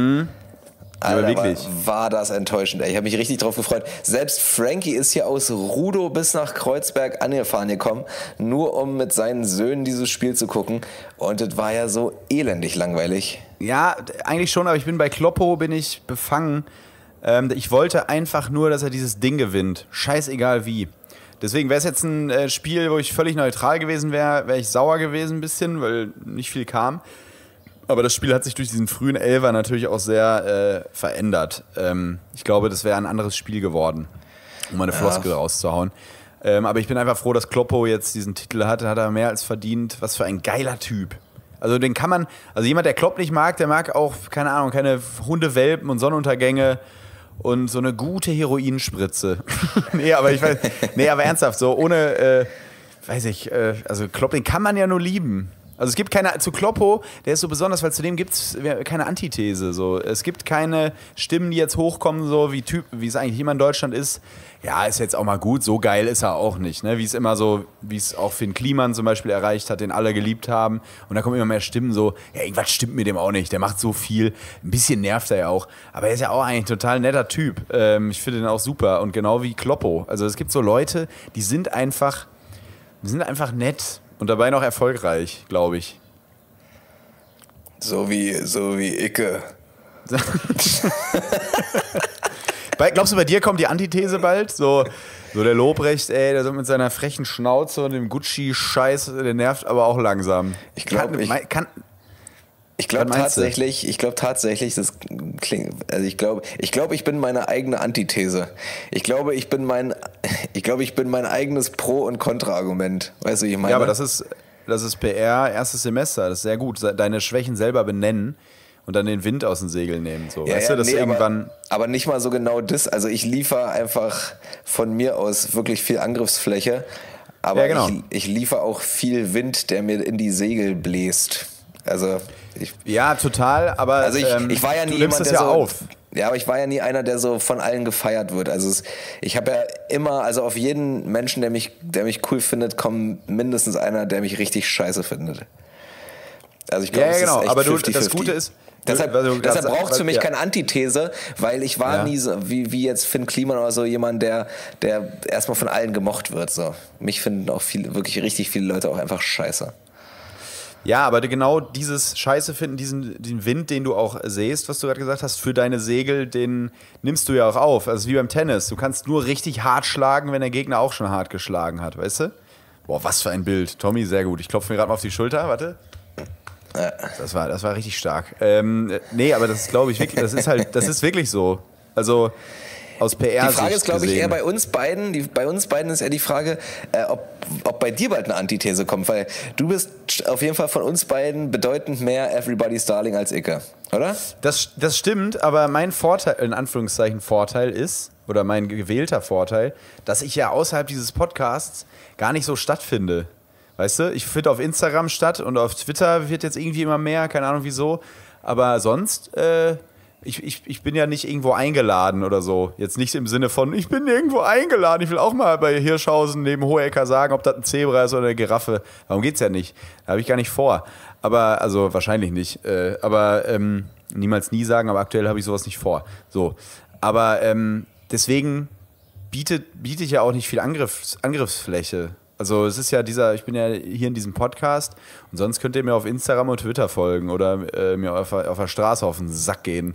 Alter, wirklich. War das enttäuschend. Ich habe mich richtig drauf gefreut. Selbst Frankie ist hier aus Rudow bis nach Kreuzberg angefahren gekommen, nur um mit seinen Söhnen dieses Spiel zu gucken. Und das war ja so elendig langweilig. Ja, eigentlich schon, aber ich bin bei Kloppo befangen. Ich wollte einfach nur, dass er dieses Ding gewinnt. Scheißegal wie. Deswegen wäre es jetzt ein Spiel, wo ich völlig neutral gewesen wäre, wäre ich sauer gewesen ein bisschen, weil nicht viel kam. Aber das Spiel hat sich durch diesen frühen Elfer natürlich auch sehr verändert. Ich glaube, das wäre ein anderes Spiel geworden, um meine Floskel rauszuhauen. Aber ich bin einfach froh, dass Kloppo jetzt diesen Titel hat. Hat er mehr als verdient. Was für ein geiler Typ. Also den kann man, also jemand, der Klopp nicht mag, der mag auch, keine Ahnung, keine Hundewelpen und Sonnenuntergänge und so eine gute Heroinspritze. aber ernsthaft, so ohne, also Klopp, den kann man ja nur lieben. Also es gibt keine, zu Kloppo, der ist so besonders, weil zu dem gibt es keine Antithese. So. Es gibt keine Stimmen, die jetzt hochkommen, so wie es eigentlich immer in Deutschland ist. Ja, ist jetzt auch mal gut, so geil ist er auch nicht. Ne? Wie es immer so, wie es auch Finn Kliman zum Beispiel erreicht hat, den alle geliebt haben. Und da kommen immer mehr Stimmen so, ja, irgendwas stimmt mit dem auch nicht, der macht so viel. Ein bisschen nervt er ja auch. Aber er ist ja auch eigentlich ein total netter Typ. Ich finde den auch super. Und genau wie Kloppo. Also es gibt so Leute, die sind einfach nett. Und dabei noch erfolgreich, glaube ich. So wie Icke. Glaubst du, bei dir kommt die Antithese bald? So der Lobrecht, der so mit seiner frechen Schnauze und dem Gucci-Scheiß, der nervt aber auch langsam. Ich glaube tatsächlich, das klingt, also ich glaube, ich bin meine eigene Antithese. Ich glaube, ich bin mein eigenes Pro- und Kontra-Argument. Weißt du, wie ich meine? Ja, aber das ist PR, erstes Semester, das ist sehr gut. Deine Schwächen selber benennen und dann den Wind aus den Segeln nehmen. So. Ja, weißt du, dass irgendwann. Aber nicht mal so genau das. Also ich liefere einfach von mir aus wirklich viel Angriffsfläche, aber ja, genau. ich liefere auch viel Wind, der mir in die Segel bläst. Also ja, total, aber also ich war ja nie jemand, der ja so auf. Ja, aber ich war ja nie einer, der so von allen gefeiert wird. Also ich habe ja immer, also auf jeden Menschen, der mich cool findet, kommt mindestens einer, der mich richtig scheiße findet. Also ich glaube, ja, genau. ist echt aber 50-50. Das Gute ist, deshalb braucht es für mich keine Antithese, weil ich war nie so, wie jetzt Finn Kliman oder so, jemand, der erstmal von allen gemocht wird. So. Mich finden auch wirklich richtig viele Leute auch einfach scheiße. Ja, aber genau dieses Scheiße finden, den Wind, den du auch sähst, was du gerade gesagt hast, für deine Segel, den nimmst du ja auch auf. Also wie beim Tennis. Du kannst nur richtig hart schlagen, wenn der Gegner auch schon hart geschlagen hat, weißt du? Boah, was für ein Bild. Tommy, sehr gut. Ich klopfe mir gerade mal auf die Schulter, warte. Das war richtig stark. Nee, aber das ist, glaube ich, wirklich, das ist wirklich so. Also aus PR-Sicht Die Frage ist, glaube ich, gesehen. eher bei uns beiden. Bei uns beiden ist eher die Frage, ob bei dir bald eine Antithese kommt, weil du bist auf jeden Fall von uns beiden bedeutend mehr Everybody's Darling als Icke, oder? Das stimmt, aber mein Vorteil, in Anführungszeichen Vorteil ist, oder mein gewählter Vorteil, dass ich ja außerhalb dieses Podcasts gar nicht so stattfinde. Weißt du, ich finde auf Instagram statt und auf Twitter wird jetzt irgendwie immer mehr, keine Ahnung wieso, aber sonst ich bin ja nicht irgendwo eingeladen oder so. Jetzt nicht im Sinne von, ich bin irgendwo eingeladen. Ich will auch mal bei Hirschhausen neben Hohecker sagen, ob das ein Zebra ist oder eine Giraffe. Darum geht's ja nicht. Da habe ich gar nicht vor. Aber, also wahrscheinlich nicht. Niemals nie sagen, aber aktuell habe ich sowas nicht vor. So. Aber deswegen biete ich ja auch nicht viel Angriffsfläche. Also es ist ja ich bin ja hier in diesem Podcast und sonst könnt ihr mir auf Instagram und Twitter folgen oder mir auf der Straße auf den Sack gehen.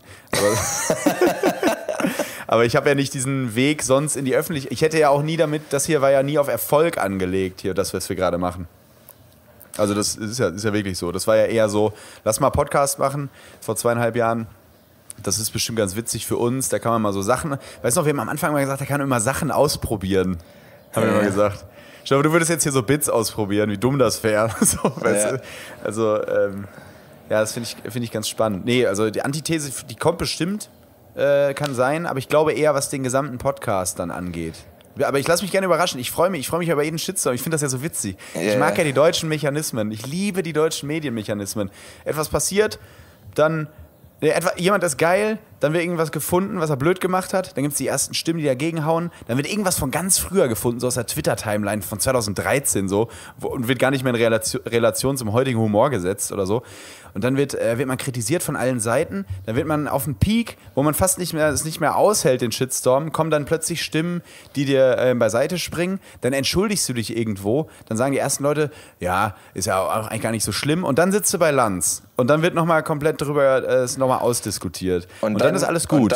Aber ich habe ja nicht diesen Weg sonst in die Öffentlichkeit. Ich hätte ja auch nie damit, das hier war ja nie auf Erfolg angelegt, hier, das, was wir gerade machen. Also das ist ja wirklich so. Das war ja eher so, lass mal Podcast machen, vor 2,5 Jahren. Das ist bestimmt ganz witzig für uns, da kann man mal so Sachen, weißt du noch, wir haben am Anfang mal gesagt, da kann man immer Sachen ausprobieren, haben wir mal gesagt. Ich glaube, du würdest jetzt hier so Bits ausprobieren, wie dumm das wäre. So, weißt du? Also, das finde ich ganz spannend. Nee, also die Antithese, die kommt bestimmt, kann sein, aber ich glaube eher, was den gesamten Podcast dann angeht. Aber ich lasse mich gerne überraschen. Ich freue mich über jeden Shitstorm. Ich finde das ja so witzig. Ich mag ja die deutschen Mechanismen. Ich liebe die deutschen Medienmechanismen. Etwas passiert, dann jemand ist geil, dann wird irgendwas gefunden, was er blöd gemacht hat, dann gibt es die ersten Stimmen, die dagegen hauen, dann wird irgendwas von ganz früher gefunden, so aus der Twitter-Timeline von 2013 so, und wird gar nicht mehr in Relation zum heutigen Humor gesetzt oder so. Und dann wird man kritisiert von allen Seiten, dann wird man auf den Peak, wo man fast es nicht mehr aushält, den Shitstorm, kommen dann plötzlich Stimmen, die dir beiseite springen, dann entschuldigst du dich irgendwo, dann sagen die ersten Leute, ja, ist ja auch eigentlich gar nicht so schlimm, und dann sitzt du bei Lanz und dann wird nochmal komplett drüber nochmal ausdiskutiert. Und dann ist alles gut.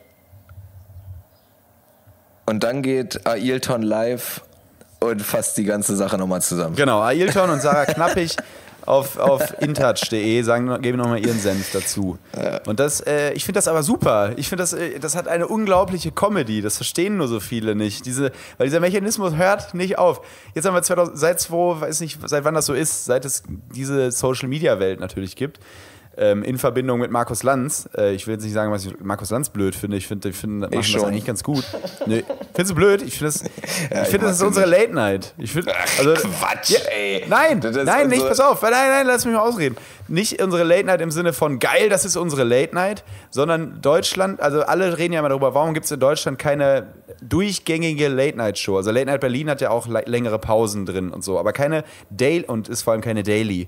Und dann geht Ailton live und fasst die ganze Sache nochmal zusammen. Genau, Ailton und Sarah Knappig auf intouch.de geben nochmal ihren Senf dazu. Ja. Und ich finde das aber super. Ich finde, das hat eine unglaubliche Comedy. Das verstehen nur so viele nicht. Weil dieser Mechanismus hört nicht auf. Jetzt haben wir weiß nicht, seit wann das so ist, seit es diese Social-Media-Welt natürlich gibt. in Verbindung mit Markus Lanz. Ich will jetzt nicht sagen, was ich Markus Lanz blöd finde. Ich finde, das machen das eigentlich ganz gut. Nee, findest du blöd? Ich finde, das ist unsere Late Night. Quatsch, ey. Nein, nicht, pass auf. Nein, lass mich mal ausreden. Nicht unsere Late Night im Sinne von geil, das ist unsere Late Night, sondern Deutschland, also alle reden ja immer darüber, warum gibt es in Deutschland keine durchgängige Late Night Show. Also Late Night Berlin hat ja auch längere Pausen drin und so, aber keine Daily und ist vor allem keine Daily.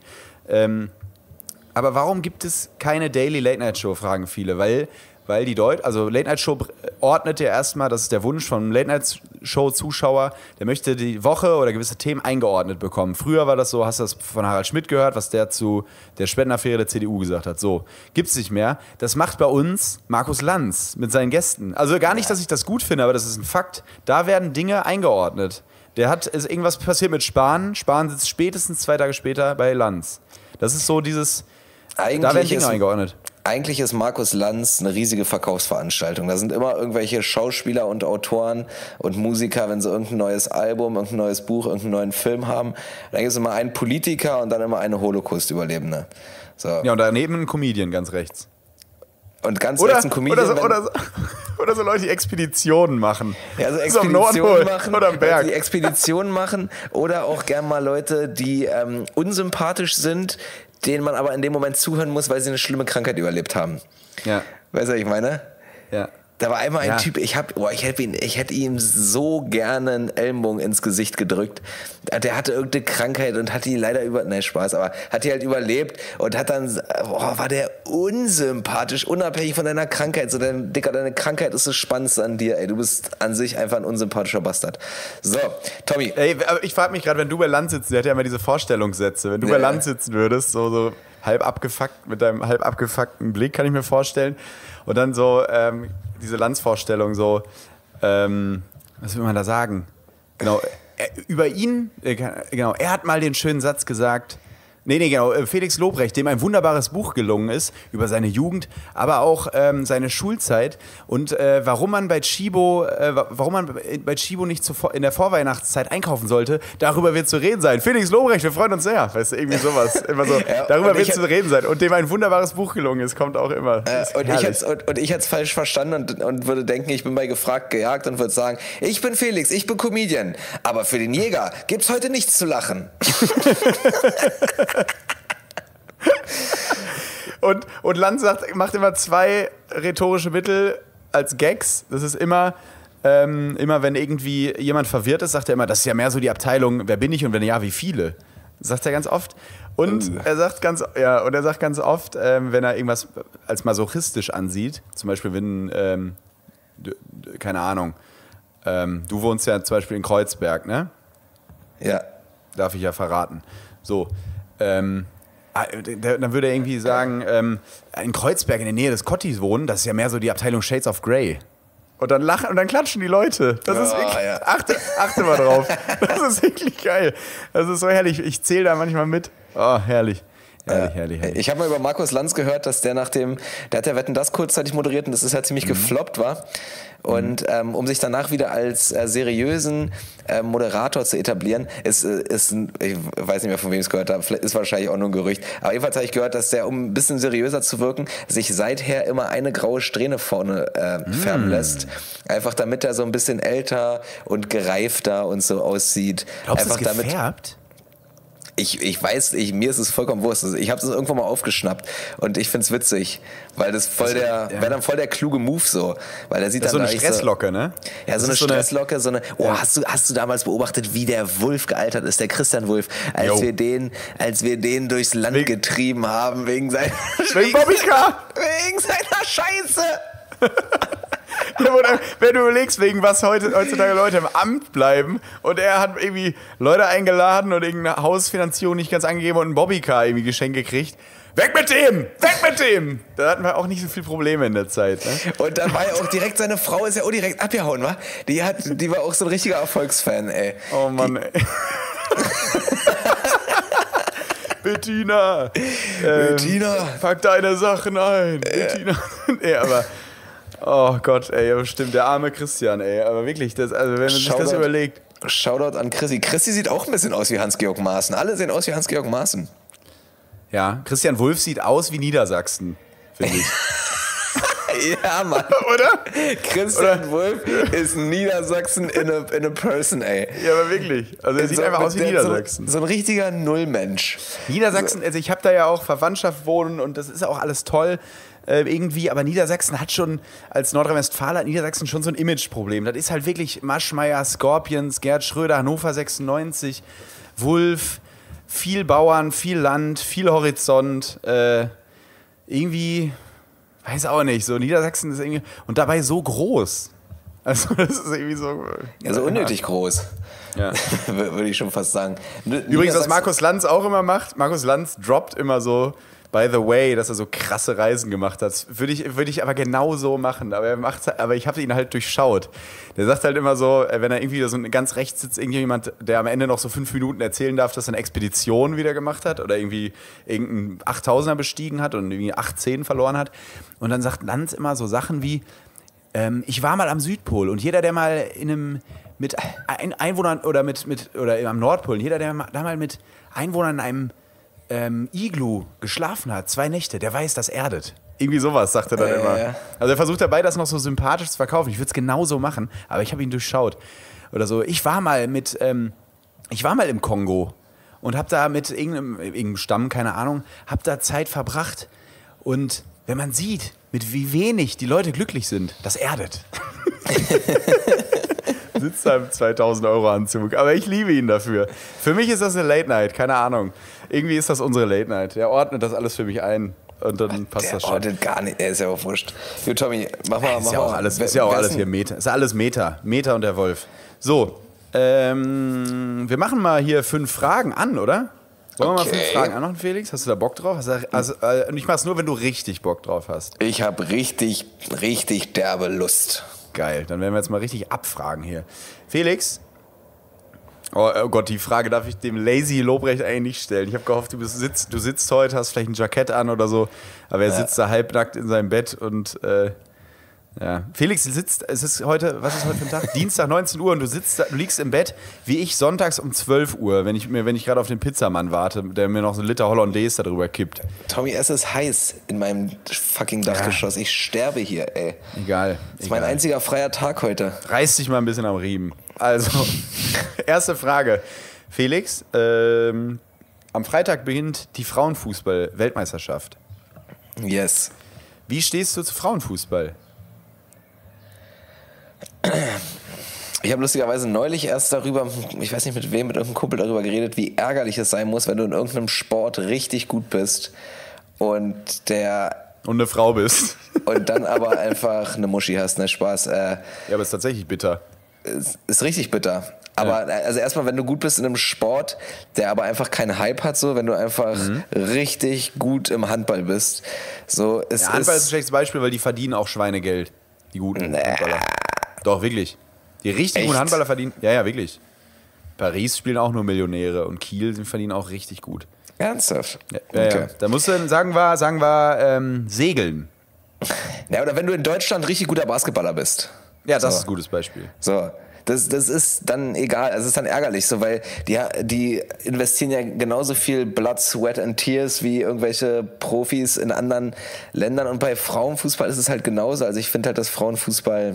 Aber warum gibt es keine Daily Late Night Show, fragen viele, weil die also Late Night Show ordnet ja erstmal, das ist der Wunsch vom Late Night Show Zuschauer, der möchte die Woche oder gewisse Themen eingeordnet bekommen. Früher war das so, hast du das von Harald Schmidt gehört, was der zu der Spendenaffäre der CDU gesagt hat. So, gibt's nicht mehr. Das macht bei uns Markus Lanz mit seinen Gästen. Also gar nicht, dass ich das gut finde, aber das ist ein Fakt. Da werden Dinge eingeordnet. Ist irgendwas passiert mit Spahn. Spahn sitzt spätestens 2 Tage später bei Lanz. Das ist so dieses, da werden Dinge eingeordnet. Eigentlich ist Markus Lanz eine riesige Verkaufsveranstaltung. Da sind immer irgendwelche Schauspieler und Autoren und Musiker, wenn sie irgendein neues Album, irgendein neues Buch, irgendeinen neuen Film haben. Dann gibt es immer einen Politiker und dann immer eine Holocaust-Überlebende. So. Ja, und daneben ein Comedian ganz rechts. Und ganz rechts ein Comedian. Oder so Leute, die Expeditionen machen. Ja, so Expeditionen machen. Oder am Berg. Die Expeditionen machen. Oder auch gern mal Leute, die unsympathisch sind, denen man aber in dem Moment zuhören muss, weil sie eine schlimme Krankheit überlebt haben. Ja. Weißt du, was ich meine? Ja. Da war einmal ein Typ, ich hätte ihm so gerne einen Ellenbogen ins Gesicht gedrückt. Der hatte irgendeine Krankheit und hat die leider hat die halt überlebt und hat dann, war der unsympathisch, unabhängig von deiner Krankheit. So, deine Krankheit ist das Spannendste an dir, ey. Du bist an sich einfach ein unsympathischer Bastard. So, Tommy. Ey, ich frage mich gerade, wenn du bei Lanz sitzt, der hat ja immer diese Vorstellungssätze, wenn du bei Lanz sitzen würdest, so halb abgefuckt, mit deinem halb abgefuckten Blick, kann ich mir vorstellen. Und dann so, diese Lanz-Vorstellung, so, was will man da sagen? Genau, über ihn, er hat mal den schönen Satz gesagt, Felix Lobrecht, dem ein wunderbares Buch gelungen ist über seine Jugend, aber auch seine Schulzeit und warum man bei Chibo nicht in der Vorweihnachtszeit einkaufen sollte, darüber wird zu reden sein. Felix Lobrecht, wir freuen uns sehr. Weißt du, irgendwie sowas. Immer so, darüber wird zu reden sein. Und dem ein wunderbares Buch gelungen ist, kommt auch immer. Und ich hätte es falsch verstanden und würde denken, ich bin bei Gefragt gejagt und würde sagen, ich bin Felix, ich bin Comedian, aber für den Jäger gibt's heute nichts zu lachen. Und Lanz macht immer 2 rhetorische Mittel als Gags. Das ist immer wenn irgendwie jemand verwirrt ist, sagt er immer, das ist ja mehr so die Abteilung, wer bin ich und wenn ja, wie viele? Das sagt er ganz oft. Und er sagt ganz oft, wenn er irgendwas als masochistisch ansieht, zum Beispiel wenn, keine Ahnung, du wohnst ja zum Beispiel in Kreuzberg, ne? Ja. Darf ich ja verraten. So, dann würde er irgendwie sagen, in Kreuzberg in der Nähe des Cottis wohnen, das ist ja mehr so die Abteilung Shades of Grey. Und dann lachen und dann klatschen die Leute. Das ist wirklich, achte mal drauf. Das ist wirklich geil. Das ist so herrlich. Ich zähle da manchmal mit. Oh, herrlich. Herrlich. Ich habe mal über Markus Lanz gehört, dass der hat ja Wetten, das kurzzeitig moderiert und das ist ja ziemlich gefloppt war. Und um sich danach wieder als seriösen Moderator zu etablieren, ich weiß nicht mehr, von wem ich es gehört habe, ist wahrscheinlich auch nur ein Gerücht, aber jedenfalls habe ich gehört, dass der, um ein bisschen seriöser zu wirken, sich seither immer eine graue Strähne vorne färben lässt. Einfach damit er so ein bisschen älter und gereifter und so aussieht. Glaubst du, einfach das gefärbt? Ich weiß, mir ist es vollkommen wurscht. Ich habe es irgendwann mal aufgeschnappt und ich find's witzig, weil das wäre dann voll der kluge Move so, weil der sieht das dann ist so eine Stresslocke, ne? Ja, so eine Stresslocke, hast du damals beobachtet, wie der Wulff gealtert ist, der Christian Wulff, als wir den durchs Land getrieben haben wegen seiner Scheiße. Wenn du überlegst, wegen was heutzutage Leute im Amt bleiben und er hat irgendwie Leute eingeladen und irgendeine Hausfinanzierung nicht ganz angegeben und einen Bobbycar irgendwie geschenkt gekriegt. Weg mit dem! Da hatten wir auch nicht so viele Probleme in der Zeit. Ne? Und dann war ja auch direkt, seine Frau ist ja auch direkt abgehauen, wa? Die war auch so ein richtiger Erfolgsfan, ey. Oh Mann, ey. Bettina, pack deine Sachen ein. Bettina. Nee, aber... Oh Gott, ey, stimmt, der arme Christian, ey, aber wirklich, wenn man sich das überlegt. Shoutout an Chrissy. Chrissy sieht auch ein bisschen aus wie Hans-Georg Maaßen. Alle sehen aus wie Hans-Georg Maaßen. Ja, Christian Wulff sieht aus wie Niedersachsen, finde ich. Ja, Mann. Oder? Christian Wulff ist Niedersachsen in a person, ey. Ja, aber wirklich. Also er sieht einfach aus wie Niedersachsen. So ein richtiger Nullmensch. Niedersachsen, also ich habe da ja auch Verwandtschaft wohnen und das ist auch alles toll irgendwie, aber Niedersachsen hat schon, als Nordrhein-Westfalen hat Niedersachsen schon so ein Imageproblem. Das ist halt wirklich Maschmeyer, Scorpions, Gerd Schröder, Hannover 96, Wulff, viel Bauern, viel Land, viel Horizont, irgendwie... Weiß auch nicht, so Niedersachsen ist irgendwie, und dabei so groß. Also das ist irgendwie so... Ja, so unnötig groß. Ja. Würde ich schon fast sagen. Übrigens, was Markus Lanz auch immer macht, Markus Lanz droppt immer so, by the way, dass er so krasse Reisen gemacht hat. Würde ich aber genau so machen, aber ich habe ihn halt durchschaut. Der sagt halt immer so, wenn er irgendwie so ganz rechts sitzt, irgendjemand, der am Ende noch so 5 Minuten erzählen darf, dass er eine Expedition wieder gemacht hat oder irgendwie irgendeinen 8000er bestiegen hat und irgendwie 8-10 verloren hat. Und dann sagt Lanz immer so Sachen wie, ich war mal am Südpol und jeder, der mal mit Einwohnern oder am Nordpol, jeder, der da mal mit Einwohnern in einem Iglu geschlafen hat, 2 Nächte, der weiß, das erdet. Irgendwie sowas, sagt er dann immer. Ja. Also er versucht dabei, das noch so sympathisch zu verkaufen. Ich würde es genauso machen, aber ich habe ihn durchschaut. Oder so, ich war mal im Kongo und habe da mit irgendeinem Stamm, keine Ahnung, habe da Zeit verbracht. Und wenn man sieht, mit wie wenig die Leute glücklich sind, das erdet. Sitzt da im 2000-Euro-Anzug. Aber ich liebe ihn dafür. Für mich ist das eine Late-Night, keine Ahnung. Irgendwie ist das unsere Late-Night. Der ordnet das alles für mich ein. Und dann passt das schon. Der ordnet gar nicht, er ist ja auch wurscht. Jo, Tommy, mach mal. Ist ja auch alles hier Meta. Ist ja alles Meta. Meta und der Wolf. So, wir machen mal hier 5 Fragen an, oder? Wollen wir mal 5 Fragen anmachen, Felix? Hast du da Bock drauf? Und ich mach's nur, wenn du richtig Bock drauf hast. Ich habe richtig, richtig derbe Lust. Geil, dann werden wir jetzt mal richtig abfragen hier. Felix, oh Gott, die Frage darf ich dem Lazy Lobrecht eigentlich nicht stellen. Ich habe gehofft, du sitzt heute, hast vielleicht ein Jackett an oder so, aber er sitzt da halbnackt in seinem Bett und ja. Felix sitzt, was ist heute für ein Tag? Dienstag 19 Uhr und du liegst im Bett, wie ich sonntags um 12 Uhr, wenn ich gerade auf den Pizzamann warte, der mir noch so einen Liter Hollandaise darüber kippt. Tommy, es ist heiß in meinem fucking Dachgeschoss. Ich sterbe hier, ey. Egal. Das ist mein einziger freier Tag heute. Reiß dich mal ein bisschen am Riemen. Also, erste Frage. Felix, am Freitag beginnt die Frauenfußball-Weltmeisterschaft. Yes. Wie stehst du zu Frauenfußball? Ich habe lustigerweise neulich erst darüber, ich weiß nicht mit wem, mit irgendeinem Kumpel darüber geredet, wie ärgerlich es sein muss, wenn du in irgendeinem Sport richtig gut bist und eine Frau bist. Und dann aber einfach eine Muschi hast, ne, Spaß. Ja, aber es ist tatsächlich bitter. Ist richtig bitter. Aber also erstmal, wenn du gut bist in einem Sport, der aber einfach keinen Hype hat, so, wenn du einfach richtig gut im Handball bist. So, Handball ist ein schlechtes Beispiel, weil die verdienen auch Schweinegeld. Die guten Handballer. Doch, wirklich. Die richtig guten Handballer verdienen. Ja, wirklich. Paris spielen auch nur Millionäre und Kiel verdienen auch richtig gut. Ernsthaft? Ja, okay. Ja. Da musst du, sagen wir, segeln. Ja, oder wenn du in Deutschland richtig guter Basketballer bist. Ja, das ist ein gutes Beispiel. So. Das ist dann egal, es ist dann ärgerlich, so, weil die investieren ja genauso viel Blood, Sweat and Tears wie irgendwelche Profis in anderen Ländern, und bei Frauenfußball ist es halt genauso. Also ich finde halt, dass Frauenfußball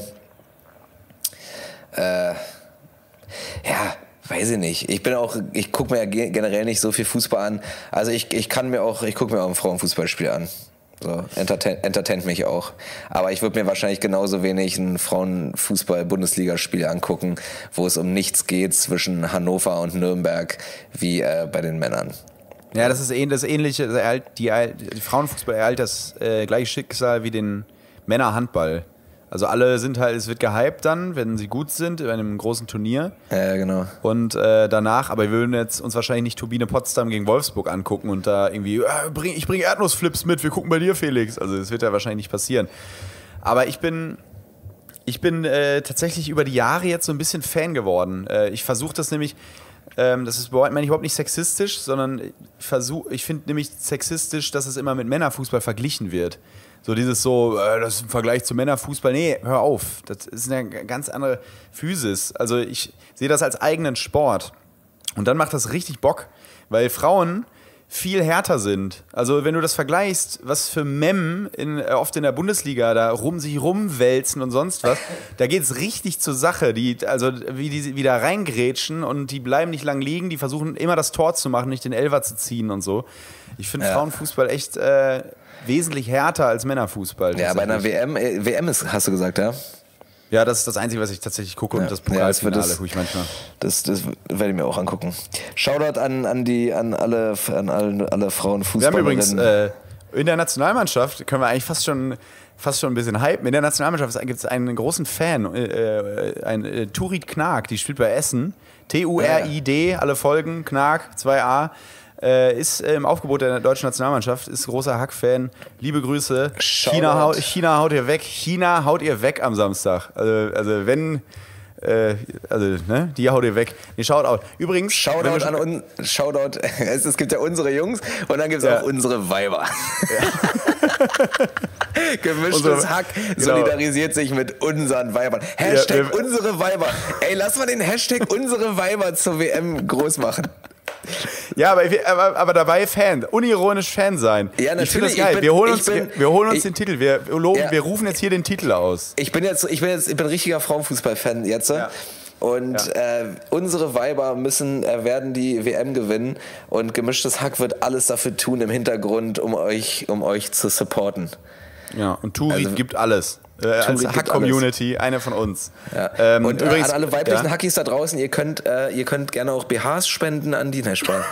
weiß ich nicht. Ich gucke mir ja generell nicht so viel Fußball an. Also ich gucke mir auch ein Frauenfußballspiel an. So, entertaint mich auch. Aber ich würde mir wahrscheinlich genauso wenig ein Frauenfußball-Bundesligaspiel angucken, wo es um nichts geht zwischen Hannover und Nürnberg, wie bei den Männern. Ja, das ist ähnliche. Die Frauenfußball ereilt das gleiche Schicksal wie den Männerhandball. Also alle sind halt, es wird gehypt dann, wenn sie gut sind, bei einem großen Turnier. Ja, genau. Und danach, aber wir würden jetzt uns wahrscheinlich nicht Turbine Potsdam gegen Wolfsburg angucken und da irgendwie, ich bring Erdnussflips mit, wir gucken bei dir, Felix. Also das wird ja wahrscheinlich nicht passieren. Aber ich bin tatsächlich über die Jahre jetzt so ein bisschen Fan geworden. Ich versuche das nämlich, das ist meine ich überhaupt nicht sexistisch, sondern ich finde nämlich sexistisch, dass es immer mit Männerfußball verglichen wird. So dieses das ist ein Vergleich zu Männerfußball. Nee, hör auf. Das ist eine ganz andere Physis. Also ich sehe das als eigenen Sport. Und dann macht das richtig Bock, weil Frauen viel härter sind. Also wenn du das vergleichst, was für Mem oft in der Bundesliga da sich rumwälzen und sonst was, da geht es richtig zur Sache. Wie die da reingrätschen und die bleiben nicht lang liegen, die versuchen immer das Tor zu machen, nicht den Elfer zu ziehen und so. Ich finde Frauenfußball echt wesentlich härter als Männerfußball. Ja, bei einer WM ist, hast du gesagt, ja? Ja, das ist das Einzige, was ich tatsächlich gucke und das Pokalfinale gucke ich manchmal. Das werde ich mir auch angucken. Shoutout an alle Frauenfußballer. Wir haben übrigens in der Nationalmannschaft, können wir eigentlich fast schon ein bisschen hypen. In der Nationalmannschaft gibt es einen großen Fan, Turid Knag, die spielt bei Essen. Turid, alle Folgen, Knag, 2a. Ist im Aufgebot der deutschen Nationalmannschaft, ist großer Hack-Fan. Liebe Grüße. China haut ihr weg. China haut ihr weg am Samstag. Also wenn, die haut ihr weg. Nee, Shoutout. Übrigens. Shoutout es gibt ja unsere Jungs und dann gibt es auch unsere Weiber. Ja. Gemischtes Hack solidarisiert sich mit unseren Weibern. Hashtag unsere Weiber. Ey, lass mal den Hashtag unsere Weiber zur WM groß machen. Ja, aber dabei Fan, unironisch Fan sein. Ja, natürlich. Ich finde das geil. Wir holen uns den Titel. Wir rufen jetzt hier den Titel aus. Ich bin richtiger Frauenfußball-Fan jetzt. Ja. Und unsere Weiber werden die WM gewinnen und Gemischtes Hack wird alles dafür tun im Hintergrund, um euch zu supporten. Ja, und Turid gibt alles. Als Hack-Community, eine von uns. Ja. Und übrigens, an alle weiblichen Hackies da draußen, ihr könnt gerne auch BHs spenden an die Neschbar.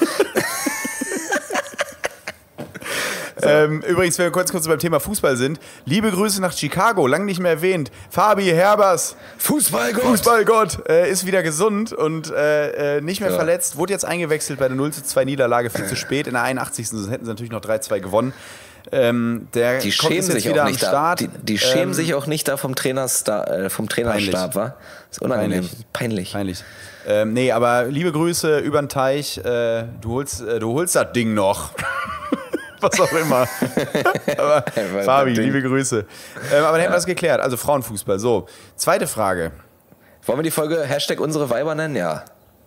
Übrigens, wenn wir kurz beim Thema Fußball sind, liebe Grüße nach Chicago, lang nicht mehr erwähnt. Fabi Herbers, Fußballgott, ist wieder gesund und nicht mehr verletzt, wurde jetzt eingewechselt bei der 0:2 Niederlage, viel zu spät, in der 81. Sonst hätten sie natürlich noch 3:2 gewonnen. Die schämen sich wieder auch nicht am Start. Die schämen sich auch nicht da vom Trainerstab, war. Das ist unangenehm. Peinlich. Nee, aber liebe Grüße über den Teich. Du holst das Ding noch. Was auch immer. Aber Fabi, liebe Grüße. Aber dann hätten wir das geklärt. Also Frauenfußball. So, zweite Frage. Wollen wir die Folge Hashtag unsere Weiber nennen? Ja.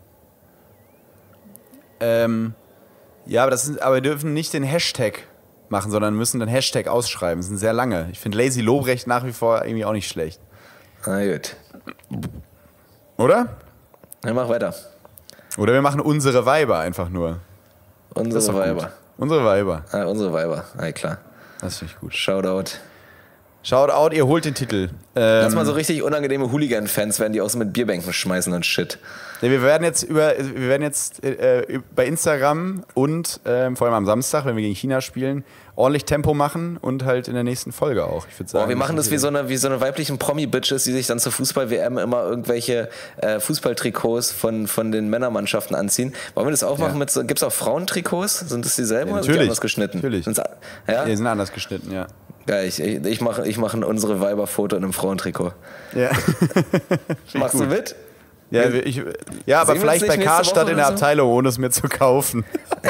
Ja, aber wir dürfen nicht den Hashtag machen, sondern müssen den Hashtag ausschreiben. Das sind sehr lange. Ich finde Lazy Lobrecht nach wie vor irgendwie auch nicht schlecht. Na gut. Oder? Dann mach weiter. Oder wir machen unsere Weiber einfach nur. Unsere Weiber. Unsere Weiber. Ah, unsere Weiber. Ah, klar. Das finde ich gut. Shoutout, ihr holt den Titel. Lass mal so richtig unangenehme Hooligan-Fans werden, die auch so mit Bierbänken schmeißen und Shit. Ja, wir werden jetzt bei Instagram und vor allem am Samstag, wenn wir gegen China spielen, ordentlich Tempo machen und halt in der nächsten Folge auch. Ich würde sagen, wir machen das wie so eine weiblichen Promi-Bitches, die sich dann zur Fußball-WM immer irgendwelche Fußballtrikots von den Männermannschaften anziehen. Wollen wir das auch machen gibt es auch Frauentrikots? Sind das dieselben oder sind die anders geschnitten? Natürlich. Ja? Die sind anders geschnitten, ja. Ja, ich mache unsere Weiber-Foto in einem Frauentrikot. Ja. Machst du mit? Ja, aber vielleicht bei Karstadt in der Abteilung, ohne es mir zu kaufen.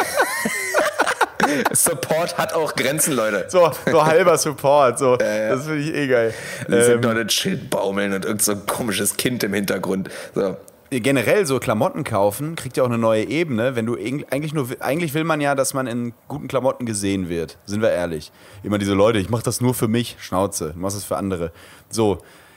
Support hat auch Grenzen, Leute. So halber Support. So. Ja. Das finde ich geil. Die sind doch nicht Schild baumeln und irgend so ein komisches Kind im Hintergrund. So. Generell so Klamotten kaufen, kriegt ja auch eine neue Ebene. Wenn du eigentlich will man ja, dass man in guten Klamotten gesehen wird. Sind wir ehrlich. Immer diese Leute, ich mache das nur für mich. Schnauze, du machst das für andere. So.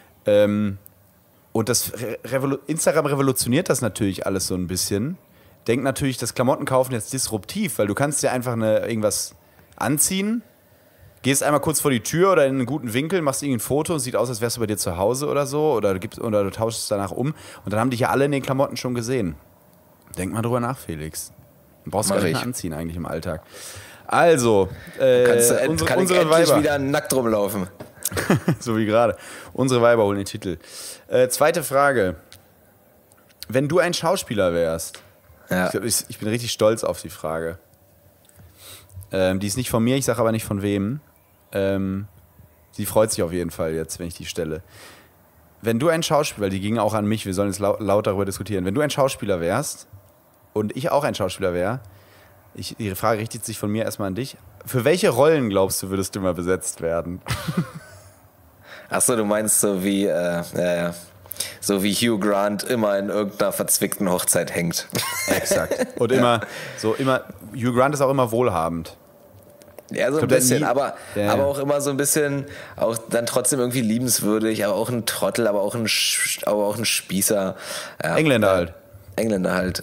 Und das Instagram revolutioniert das natürlich alles so ein bisschen. Denkt natürlich, das Klamottenkaufen jetzt disruptiv, weil du kannst dir einfach irgendwas anziehen, gehst einmal kurz vor die Tür oder in einen guten Winkel, machst irgendwie ein Foto, sieht aus, als wärst du bei dir zu Hause oder so, oder du tauschst es danach um und dann haben dich ja alle in den Klamotten schon gesehen. Denk mal drüber nach, Felix. Du brauchst gar nicht mehr anziehen eigentlich im Alltag. Also, unsere Weiber wieder nackt rumlaufen. So wie gerade. Unsere Weiber holen den Titel. Zweite Frage. Wenn du ein Schauspieler wärst, ich bin richtig stolz auf die Frage. Die ist nicht von mir, ich sage aber nicht von wem. Sie freut sich auf jeden Fall jetzt, wenn ich die stelle. Wenn du ein Schauspieler, die ging auch an mich, wir sollen jetzt laut darüber diskutieren. Wenn du ein Schauspieler wärst und ich auch ein Schauspieler wäre, die Frage richtet sich von mir erstmal an dich. Für welche Rollen, glaubst du, würdest du mal besetzt werden? Achso, du meinst so wie, So wie Hugh Grant immer in irgendeiner verzwickten Hochzeit hängt. Exakt. Und immer, Hugh Grant ist auch immer wohlhabend. Ja, so ein bisschen, aber auch immer so ein bisschen, auch dann trotzdem irgendwie liebenswürdig, aber auch ein Trottel, aber auch ein Spießer. Ja, Engländer halt. Engländer halt.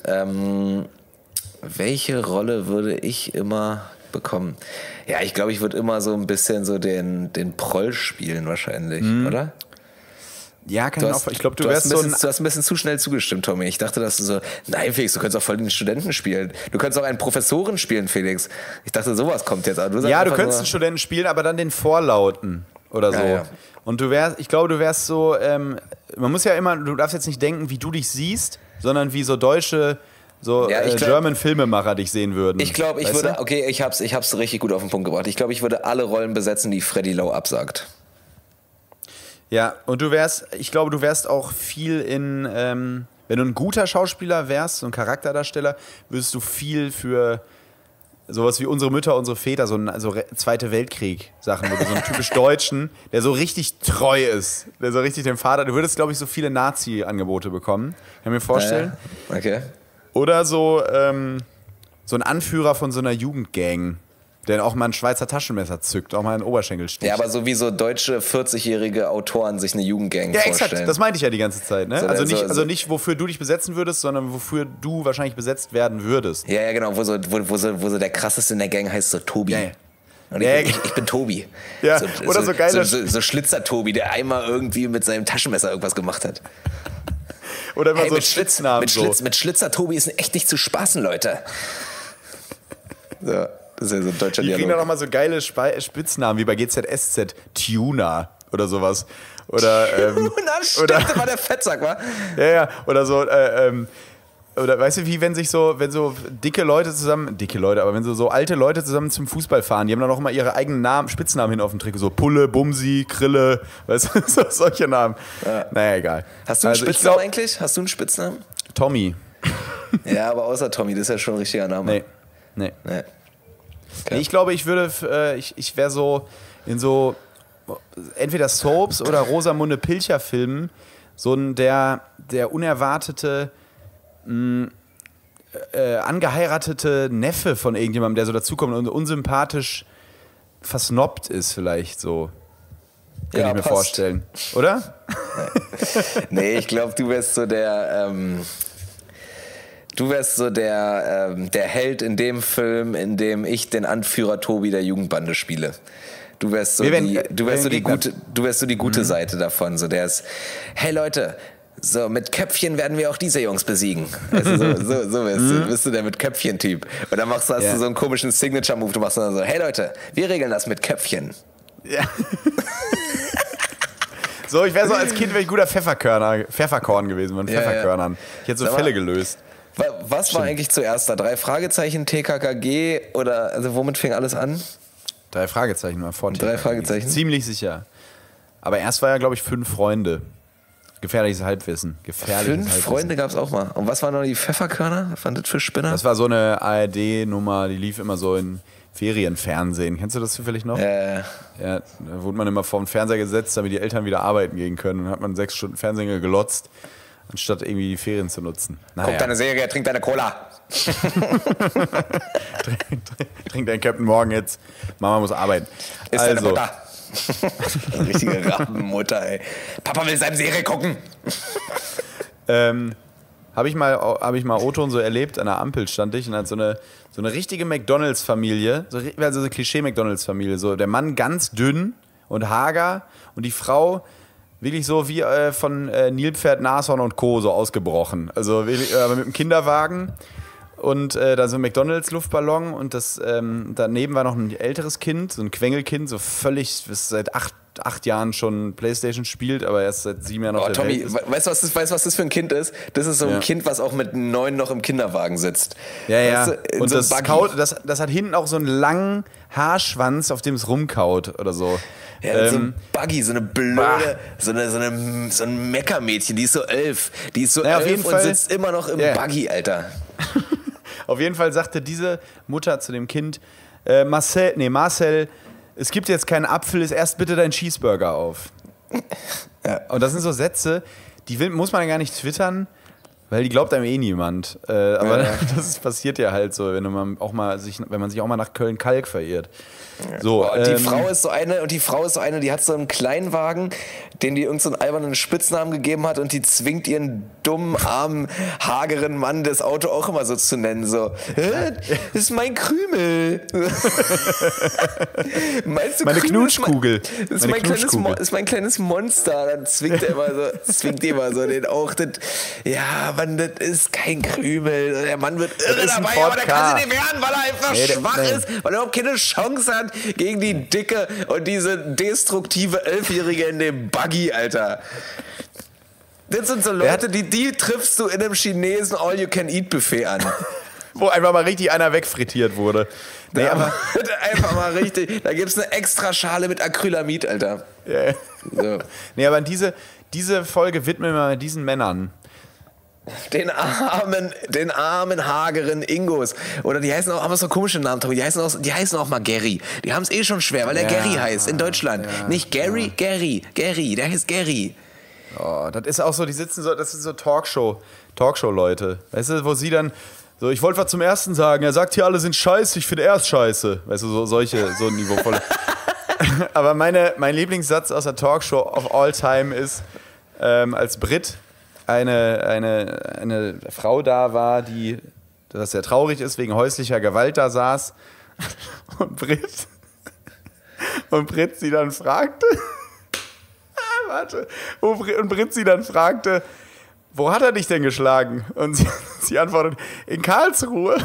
Welche Rolle würde ich immer bekommen? Ja, ich glaube, ich würde immer so ein bisschen so den Proll spielen wahrscheinlich, oder? Ja, kann ich auch. Ich glaube, du wärst du hast ein bisschen zu schnell zugestimmt, Tommy. Ich dachte, dass du so, nein, Felix, du könntest auch voll den Studenten spielen. Du könntest auch einen Professoren spielen, Felix. Ich dachte, sowas kommt jetzt. Aber du könntest einen Studenten spielen, aber dann den Vorlauten oder so. Ja. Und ich glaube, du wärst so, man muss ja immer, du darfst jetzt nicht denken, wie du dich siehst, sondern wie so deutsche, German-Filmemacher dich sehen würden. Ich glaube, ich hab's richtig gut auf den Punkt gebracht. Ich glaube, ich würde alle Rollen besetzen, die Freddy Lowe absagt. Ja, und du wärst auch viel in, wenn du ein guter Schauspieler wärst, so ein Charakterdarsteller, würdest du viel für sowas wie unsere Mütter, unsere Väter, so Zweite Weltkrieg-Sachen, wo du so einen typisch Deutschen, der so richtig treu ist, der so richtig dem Vater, du würdest, glaube ich, so viele Nazi-Angebote bekommen, kann ich mir vorstellen. Okay. Oder so ein Anführer von so einer Jugendgang, der auch mal ein Schweizer Taschenmesser zückt, auch mal einen Oberschenkel sticht. Ja, aber so wie so deutsche 40-jährige Autoren sich eine Jugendgang vorstellen. Ja, exakt, das meinte ich ja die ganze Zeit. Ne? Also nicht, wofür du dich besetzen würdest, sondern wofür du wahrscheinlich besetzt werden würdest. Ja, genau, wo so der krasseste in der Gang heißt so Tobi. Ja. Und ich bin Tobi. Ja, oder so geile... So Schlitzer-Tobi, der einmal irgendwie mit seinem Taschenmesser irgendwas gemacht hat. Oder immer so Spitznamen. Mit Schlitzer-Tobi ist echt nicht zu spaßen, Leute. So. Das ist ja so ein deutscher Dialog. Die kriegen doch nochmal so geile Spitznamen wie bei GZSZ. Tuna oder sowas. Oder, stimmt, das war der Fettsack, wa? Ja, oder so, oder weißt du, wie wenn so dicke Leute, aber wenn so alte Leute zusammen zum Fußball fahren, die haben dann auch immer ihre eigenen Spitznamen hin auf dem Trikot, so Pulle, Bumsi, Krille, weißt du, so solche Namen. Ja. Naja, egal. Hast du einen Spitznamen eigentlich? Hast du einen Spitznamen? Tommy. Ja, aber außer Tommy, das ist ja schon ein richtiger Name. Nee. Okay. Ich glaube, ich wäre so in so entweder Soaps oder Rosamunde Pilcher Filmen so der unerwartete angeheiratete Neffe von irgendjemandem, der so dazukommt und unsympathisch versnobbt ist vielleicht so. Kann ich mir vorstellen. Oder? Nee, ich glaube, du wärst so der der Held in dem Film, in dem ich den Anführer Tobi der Jugendbande spiele. Du wärst so die gute Seite davon. So der ist, hey Leute, so mit Köpfchen werden wir auch diese Jungs besiegen. Also so bist du der mit Köpfchen-Typ. Und dann hast du so einen komischen Signature-Move. Du machst dann so, hey Leute, wir regeln das mit Köpfchen. Ja. So, ich wäre so als Kind ein guter Pfefferkorn gewesen mit Pfefferkörnern. Ich hätte so Fälle gelöst. Was war eigentlich zuerst da? 3 Fragezeichen, TKKG oder also womit fing alles an? 3 Fragezeichen war vor TKKG. 3 Fragezeichen? Ziemlich sicher. Aber erst war ja, glaube ich, 5 Freunde. Gefährliches Halbwissen. 5 Freunde gab es auch mal. Und was waren noch die Pfefferkörner? Was waren das für Spinner? Das war so eine ARD-Nummer, die lief immer so in Ferienfernsehen. Kennst du das zufällig noch? Ja, da wurde man immer vor den Fernseher gesetzt, damit die Eltern wieder arbeiten gehen können. Und dann hat man 6 Stunden Fernsehen gelotzt, anstatt irgendwie die Ferien zu nutzen. Guck deine Serie, trink deine Cola. Trink deinen Captain Morgan jetzt. Mama muss arbeiten. Ist deine Mutter. Richtige Rappenmutter, ey. Papa will seine Serie gucken. Habe ich mal O-Ton so erlebt, an der Ampel stand ich und hat so eine richtige McDonalds-Familie, also so eine Klischee-McDonalds-Familie, so der Mann ganz dünn und hager und die Frau wirklich so wie von Nilpferd, Nashorn und Co. so ausgebrochen. Also wirklich, mit dem Kinderwagen und da so ein McDonalds-Luftballon und daneben war noch ein älteres Kind, so ein Quengelkind, so völlig, das seit 8 Jahren schon Playstation spielt, aber erst seit 7 Jahren auf der Tommy, Welt ist. Weißt du, was das für ein Kind ist? Das ist so ein Kind, was auch mit 9 noch im Kinderwagen sitzt. Ja. Weißt du, und so das hat hinten auch so einen langen Haarschwanz, auf dem es rumkaut oder so. Ja, so ein Buggy, so eine blöde, so ein Meckermädchen, die ist so 11. Die ist so 11 und sitzt immer noch im Buggy, Alter. Auf jeden Fall sagte diese Mutter zu dem Kind, Marcel, es gibt jetzt keinen Apfel, isst erst bitte deinen Cheeseburger auf. Ja. Und das sind so Sätze, muss man ja gar nicht twittern, weil die glaubt einem eh niemand. Aber das passiert ja halt so, wenn man sich auch mal nach Köln-Kalk verirrt. So, die Frau ist so eine, die hat so einen Kleinwagen, den die irgendeinen albernen Spitznamen gegeben hat und die zwingt ihren dummen, armen, hageren Mann, das Auto auch immer so zu nennen. So, das ist mein Krümel. Meinst du, meine Krümel Knutschkugel. Das ist mein kleines Monster. Dann zwingt die immer so den auch. Ja, Mann, das ist kein Krümel. Der Mann wird irre dabei, aber der kann sich nicht wehren, weil er einfach schwach ist, weil er überhaupt keine Chance hat gegen die Dicke und diese destruktive 11-Jährige in dem Buggy, Alter. Das sind so Leute, die triffst du in einem Chinesen All-You-Can-Eat-Buffet an. Wo einfach mal richtig einer wegfrittiert wurde. Nee, aber einfach mal richtig. Da gibt's eine extra Schale mit Acrylamid, Alter. Yeah. So. Nee, aber diese Folge widmen wir diesen Männern. Den armen, hageren Ingos. Oder die heißen auch, haben so komische Namen, Tommy. Die heißen auch mal Gary. Die haben es eh schon schwer, weil der Gary heißt in Deutschland. Nicht Gary, Gary, der heißt Gary. Oh, das ist auch so, das sind so Talkshow-Leute. Weißt du, wo sie dann so, ich wollte was zum Ersten sagen, er sagt hier, alle sind scheiße, ich finde er ist scheiße. Weißt du, so niveauvolle. Aber mein Lieblingssatz aus der Talkshow of all time ist, als Brit eine Frau da war, die, das sehr traurig ist, wegen häuslicher Gewalt da saß und Brit sie dann fragte, und Brit sie dann fragte, wo hat er dich denn geschlagen? Und sie antwortet, in Karlsruhe.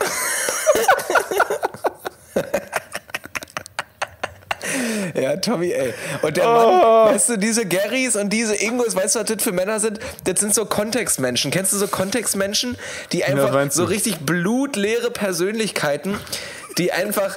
Ja, Tommy, ey. Und der Mann, weißt du, diese Garys und diese Ingos, weißt du, was das für Männer sind? Das sind so Kontextmenschen. Kennst du so Kontextmenschen? Die einfach so richtig blutleere Persönlichkeiten, die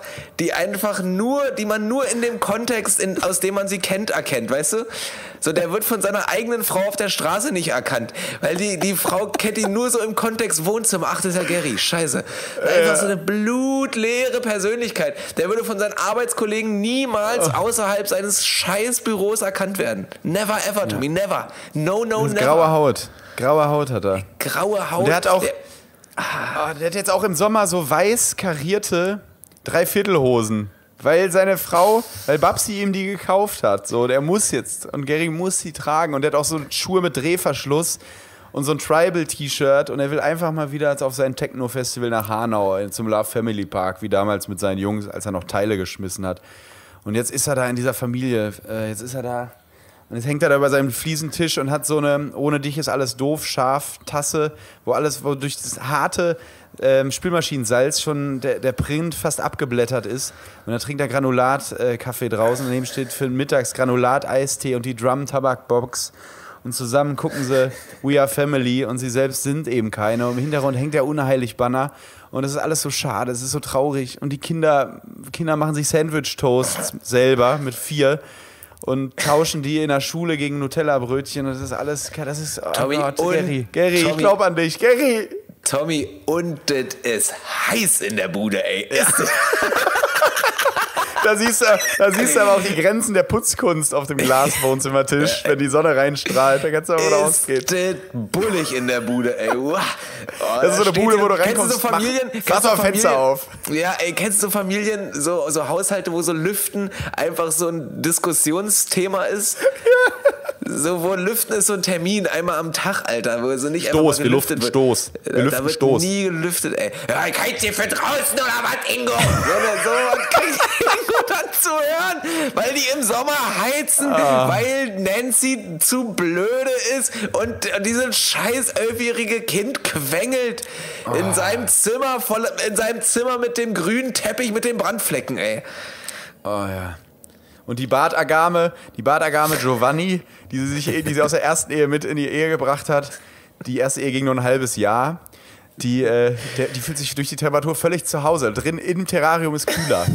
man nur in dem Kontext, aus dem man sie kennt, erkennt, weißt du? So, der wird von seiner eigenen Frau auf der Straße nicht erkannt, weil die Frau kennt ihn nur so im Kontext Wohnzimmer. Ach, das ist ja Gary, scheiße. Einfach so eine blutleere Persönlichkeit. Der würde von seinen Arbeitskollegen niemals außerhalb seines Scheißbüros erkannt werden. Never ever, Tommy, never. No, never. Graue Haut hat er. Graue Haut. Und der hat auch, der hat jetzt auch im Sommer so weiß karierte Dreiviertelhosen. Weil Babsi ihm die gekauft hat. So, der muss jetzt. Und Gary muss sie tragen. Und der hat auch so Schuhe mit Drehverschluss und so ein Tribal-T-Shirt. Und er will einfach mal wieder auf sein Techno-Festival nach Hanau zum Love Family Park, wie damals mit seinen Jungs, als er noch Teile geschmissen hat. Und jetzt ist er da in dieser Familie. Jetzt ist er da. Und jetzt hängt er da bei seinem Fliesentisch und hat so eine "Ohne dich ist alles doof" Schaf-Tasse, wo durch das harte Spülmaschinensalz schon der Print fast abgeblättert ist. Und dann trinkt er Granulat-Kaffee draußen. Daneben steht für den Mittags Granulat-Eistee und die Drum-Tabak-Box. Und zusammen gucken sie We Are Family und sie selbst sind eben keine. Und im Hintergrund hängt der Unheilig-Banner. Und es ist alles so schade, es ist so traurig. Und die Kinder machen sich Sandwich-Toasts selber mit 4 und tauschen die in der Schule gegen Nutella-Brötchen. Und das ist alles, Tommy, Gary, ich glaub an dich, Gary. Tommy, und das ist heiß in der Bude, ey. Ja. Da siehst du aber auch die Grenzen der Putzkunst auf dem Glaswohnzimmertisch, wenn die Sonne reinstrahlt. Da kannst du aber wieder ausgehen. Ist das bullig in der Bude, ey. Wow. Das ist so eine Bude, wo du reinkommst. Mach doch Fenster auf. Ja, ey, kennst du Familien, so Haushalte, wo so Lüften einfach so ein Diskussionsthema ist? So, wo Lüften ist so ein Termin, einmal am Tag, Alter, wo so nicht einfach mal gelüftet wird. Da wird nie gelüftet, ey. Ja, ich heiz hier für draußen oder was, Ingo? So kann ich Ingo dann zu hören, weil die im Sommer heizen, weil Nancy zu blöde ist und dieses scheiß 11-jährige Kind quengelt in seinem Zimmer mit dem grünen Teppich mit den Brandflecken, ey. Oh ja. Und die Bartagame Giovanni, die sie aus der ersten Ehe mit in die Ehe gebracht hat, die erste Ehe ging nur ein halbes Jahr, die fühlt sich durch die Temperatur völlig zu Hause. Drin im Terrarium ist kühler.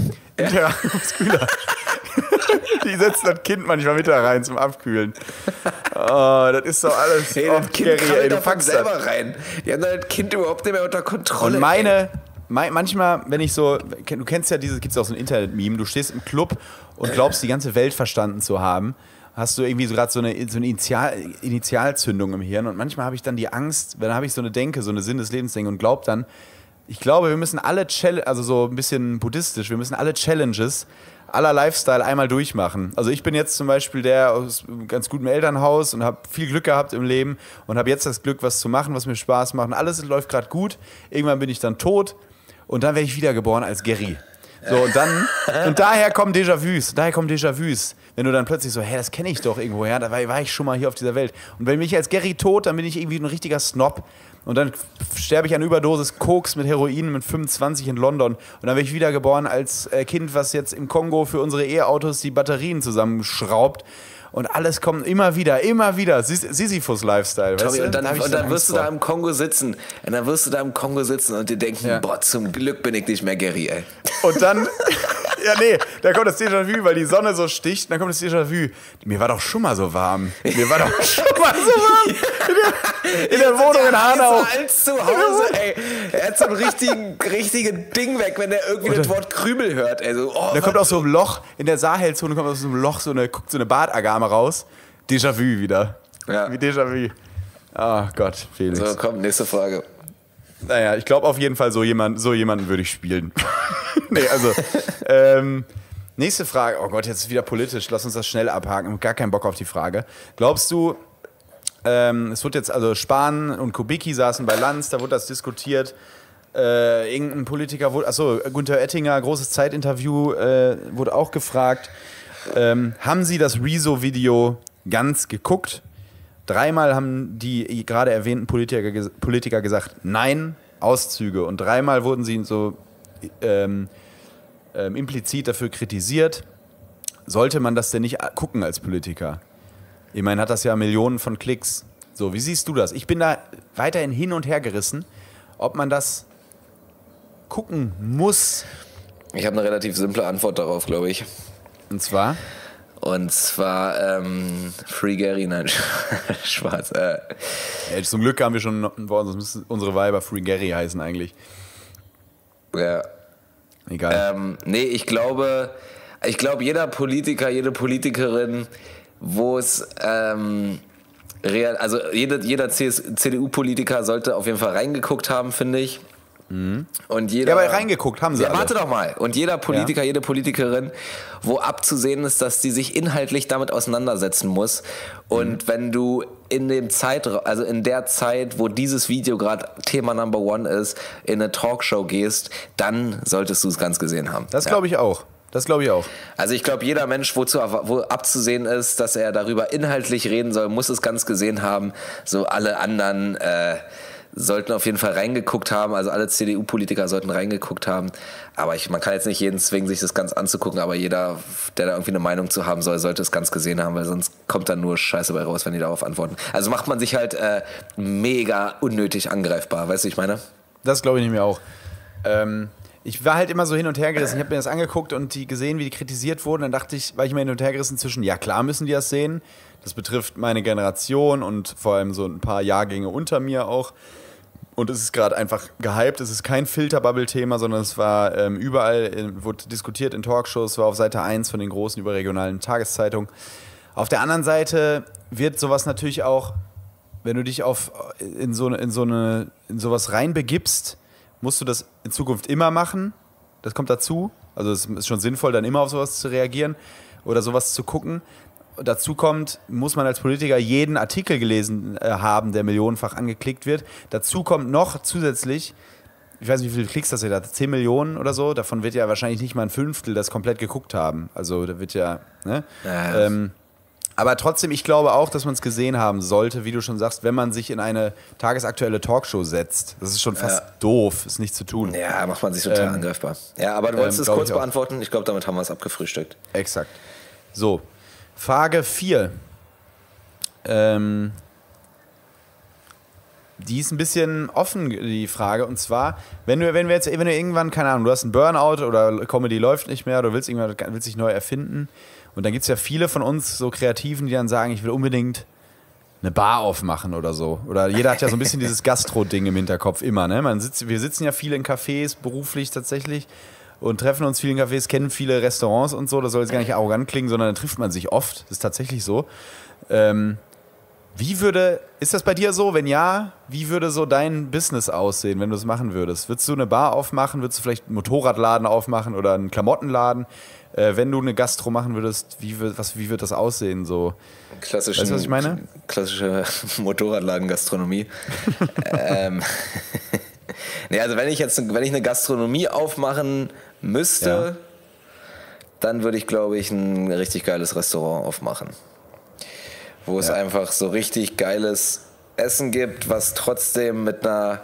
Die setzt das Kind manchmal mit da rein zum Abkühlen. Oh, das ist doch alles. Hey, das Kind Gary, du packst selber rein. Die haben das Kind überhaupt nicht mehr unter Kontrolle. Und manchmal, wenn ich so, du kennst ja gibt's auch so ein Internet-Meme, du stehst im Club und glaubst, die ganze Welt verstanden zu haben. hast du irgendwie so gerade so eine Initialzündung im Hirn und manchmal habe ich dann die Angst, dann habe ich so eine Denke, so eine Sinn des Lebens Denke und ich glaube, wir müssen alle also so ein bisschen buddhistisch, wir müssen alle Challenges aller Lifestyle einmal durchmachen. Also ich bin jetzt zum Beispiel der aus ganz gutem Elternhaus und habe viel Glück gehabt im Leben und habe jetzt das Glück, was zu machen, was mir Spaß macht. Und alles läuft gerade gut. Irgendwann bin ich dann tot und dann werde ich wiedergeboren als Gary. So, und daher kommen Déjà-vus. Wenn du dann plötzlich so, das kenne ich doch irgendwoher, da war ich schon mal hier auf dieser Welt. Und wenn mich als Gary tot, dann bin ich irgendwie ein richtiger Snob. Und dann sterbe ich an Überdosis Koks mit Heroin mit 25 in London. Und dann werde ich wiedergeboren als Kind, was jetzt im Kongo für unsere E-Autos die Batterien zusammenschraubt. Und alles kommt immer wieder. Sisyphus-Lifestyle. Tommy, und dann wirst du da im Kongo sitzen. Und dir denken, boah, zum Glück bin ich nicht mehr Gary, ey. Und dann, da kommt das Déjà-vu, weil die Sonne so sticht. Dann kommt das Déjà-vu. Mir war doch schon mal so warm. In der Wohnung in Hanau. Als zu Hause, ey. Er hat so ein richtiges Ding weg, wenn er irgendwie das Wort Krümel hört. Ey. So, da kommt aus so einem Loch, in der Sahelzone kommt aus so einem Loch guckt so eine Bartagame raus. Déjà-vu wieder. Ja. Wie Déjà-vu. Ah Gott, Felix. So, komm, nächste Frage. Naja, ich glaube auf jeden Fall, so jemanden würde ich spielen. Nächste Frage. Oh Gott, jetzt ist wieder politisch. Lass uns das schnell abhaken. Ich habe gar keinen Bock auf die Frage. Glaubst du, es wird jetzt, also Spahn und Kubicki saßen bei Lanz, da wurde das diskutiert. Irgendein Politiker Günther Oettinger, großes Zeitinterview, wurde auch gefragt. Haben Sie das Rezo-Video ganz geguckt? 3-mal haben die gerade erwähnten Politiker gesagt, nein, Auszüge. Und 3-mal wurden sie so implizit dafür kritisiert. Sollte man das denn nicht gucken als Politiker? Ich meine, hat das ja Millionen von Klicks. So, wie siehst du das? Ich bin da weiterhin hin und her gerissen, ob man das gucken muss. Ich habe eine relativ simple Antwort darauf, glaube ich. Und zwar? Free Gary, nein, Spaß. Zum Glück haben wir schon ein Wort, sonst müssen unsere Weiber Free Gary heißen eigentlich. Ja. Egal. Ich glaube, jeder Politiker, jede Politikerin, wo es jeder CDU-Politiker sollte auf jeden Fall reingeguckt haben, finde ich. Und jeder, aber reingeguckt haben sie alle. Warte doch mal. Und jeder Politiker, jede Politikerin, wo abzusehen ist, dass die sich inhaltlich damit auseinandersetzen muss. Und wenn du in der Zeit, wo dieses Video gerade Thema Number One ist, in eine Talkshow gehst, dann solltest du es ganz gesehen haben. Das glaube ich auch. Also ich glaube, jeder Mensch, wo abzusehen ist, dass er darüber inhaltlich reden soll, muss es ganz gesehen haben. So alle anderen sollten auf jeden Fall reingeguckt haben, also alle CDU-Politiker sollten reingeguckt haben. Aber man kann jetzt nicht jeden zwingen, sich das ganz anzugucken, aber jeder, der da irgendwie eine Meinung zu haben soll, sollte es ganz gesehen haben, weil sonst kommt dann nur Scheiße bei raus, wenn die darauf antworten. Also macht man sich halt mega unnötig angreifbar, weißt du, ich meine? Das glaube ich nämlich auch. Ich war halt immer so hin und her gerissen. Ich habe mir das angeguckt und die gesehen, wie die kritisiert wurden. Dann war ich immer hin und her gerissen zwischen, ja klar müssen die das sehen. Das betrifft meine Generation und vor allem so ein paar Jahrgänge unter mir auch. Und es ist gerade einfach gehypt. Es ist kein Filterbubble-Thema, sondern es war überall, wurde diskutiert in Talkshows, war auf Seite 1 von den großen überregionalen Tageszeitungen. Auf der anderen Seite wird sowas natürlich auch, wenn du dich in sowas reinbegibst, musst du das in Zukunft immer machen. Das kommt dazu. Also es ist schon sinnvoll, dann immer auf sowas zu reagieren oder sowas zu gucken. Dazu kommt, muss man als Politiker jeden Artikel gelesen haben, der millionenfach angeklickt wird. Dazu kommt noch zusätzlich, ich weiß nicht, wie viele Klicks das hat, 10 Millionen oder so. Davon wird ja wahrscheinlich nicht mal ein Fünftel das komplett geguckt haben. Also da wird ja... Ne? Ja. Aber trotzdem, ich glaube auch, dass man es gesehen haben sollte, wie du schon sagst, wenn man sich in eine tagesaktuelle Talkshow setzt. Das ist schon fast doof, ist nicht zu tun. Ja, macht man sich total angreifbar. Ja, aber du wolltest es kurz beantworten. Ich glaube, damit haben wir es abgefrühstückt. Exakt. So, Frage 4. Die ist ein bisschen offen, die Frage. Und zwar, wenn du irgendwann, keine Ahnung, du hast einen Burnout oder Comedy läuft nicht mehr, du willst dich neu erfinden. Und dann gibt es ja viele von uns, so Kreativen, die dann sagen, ich will unbedingt eine Bar aufmachen oder so. Oder jeder hat ja so ein bisschen dieses Gastro-Ding im Hinterkopf immer. Ne? Wir sitzen ja viele in Cafés, beruflich tatsächlich. und treffen uns viel in Cafés, kennen viele Restaurants und so. Das soll jetzt gar nicht arrogant klingen, sondern dann trifft man sich oft. Das ist tatsächlich so. Ist das bei dir so? Wenn ja, wie würde so dein Business aussehen, wenn du es machen würdest? Würdest du eine Bar aufmachen? Würdest du vielleicht einen Motorradladen aufmachen oder einen Klamottenladen? Wenn du eine Gastro machen würdest, wie wird das aussehen? So? Weißt du, was ich meine? Klassische Motorradladen-Gastronomie. Nee, also wenn ich eine Gastronomie aufmachen müsste, dann würde ich, glaube ich, ein richtig geiles Restaurant aufmachen. Wo es einfach so richtig geiles Essen gibt, was trotzdem mit einer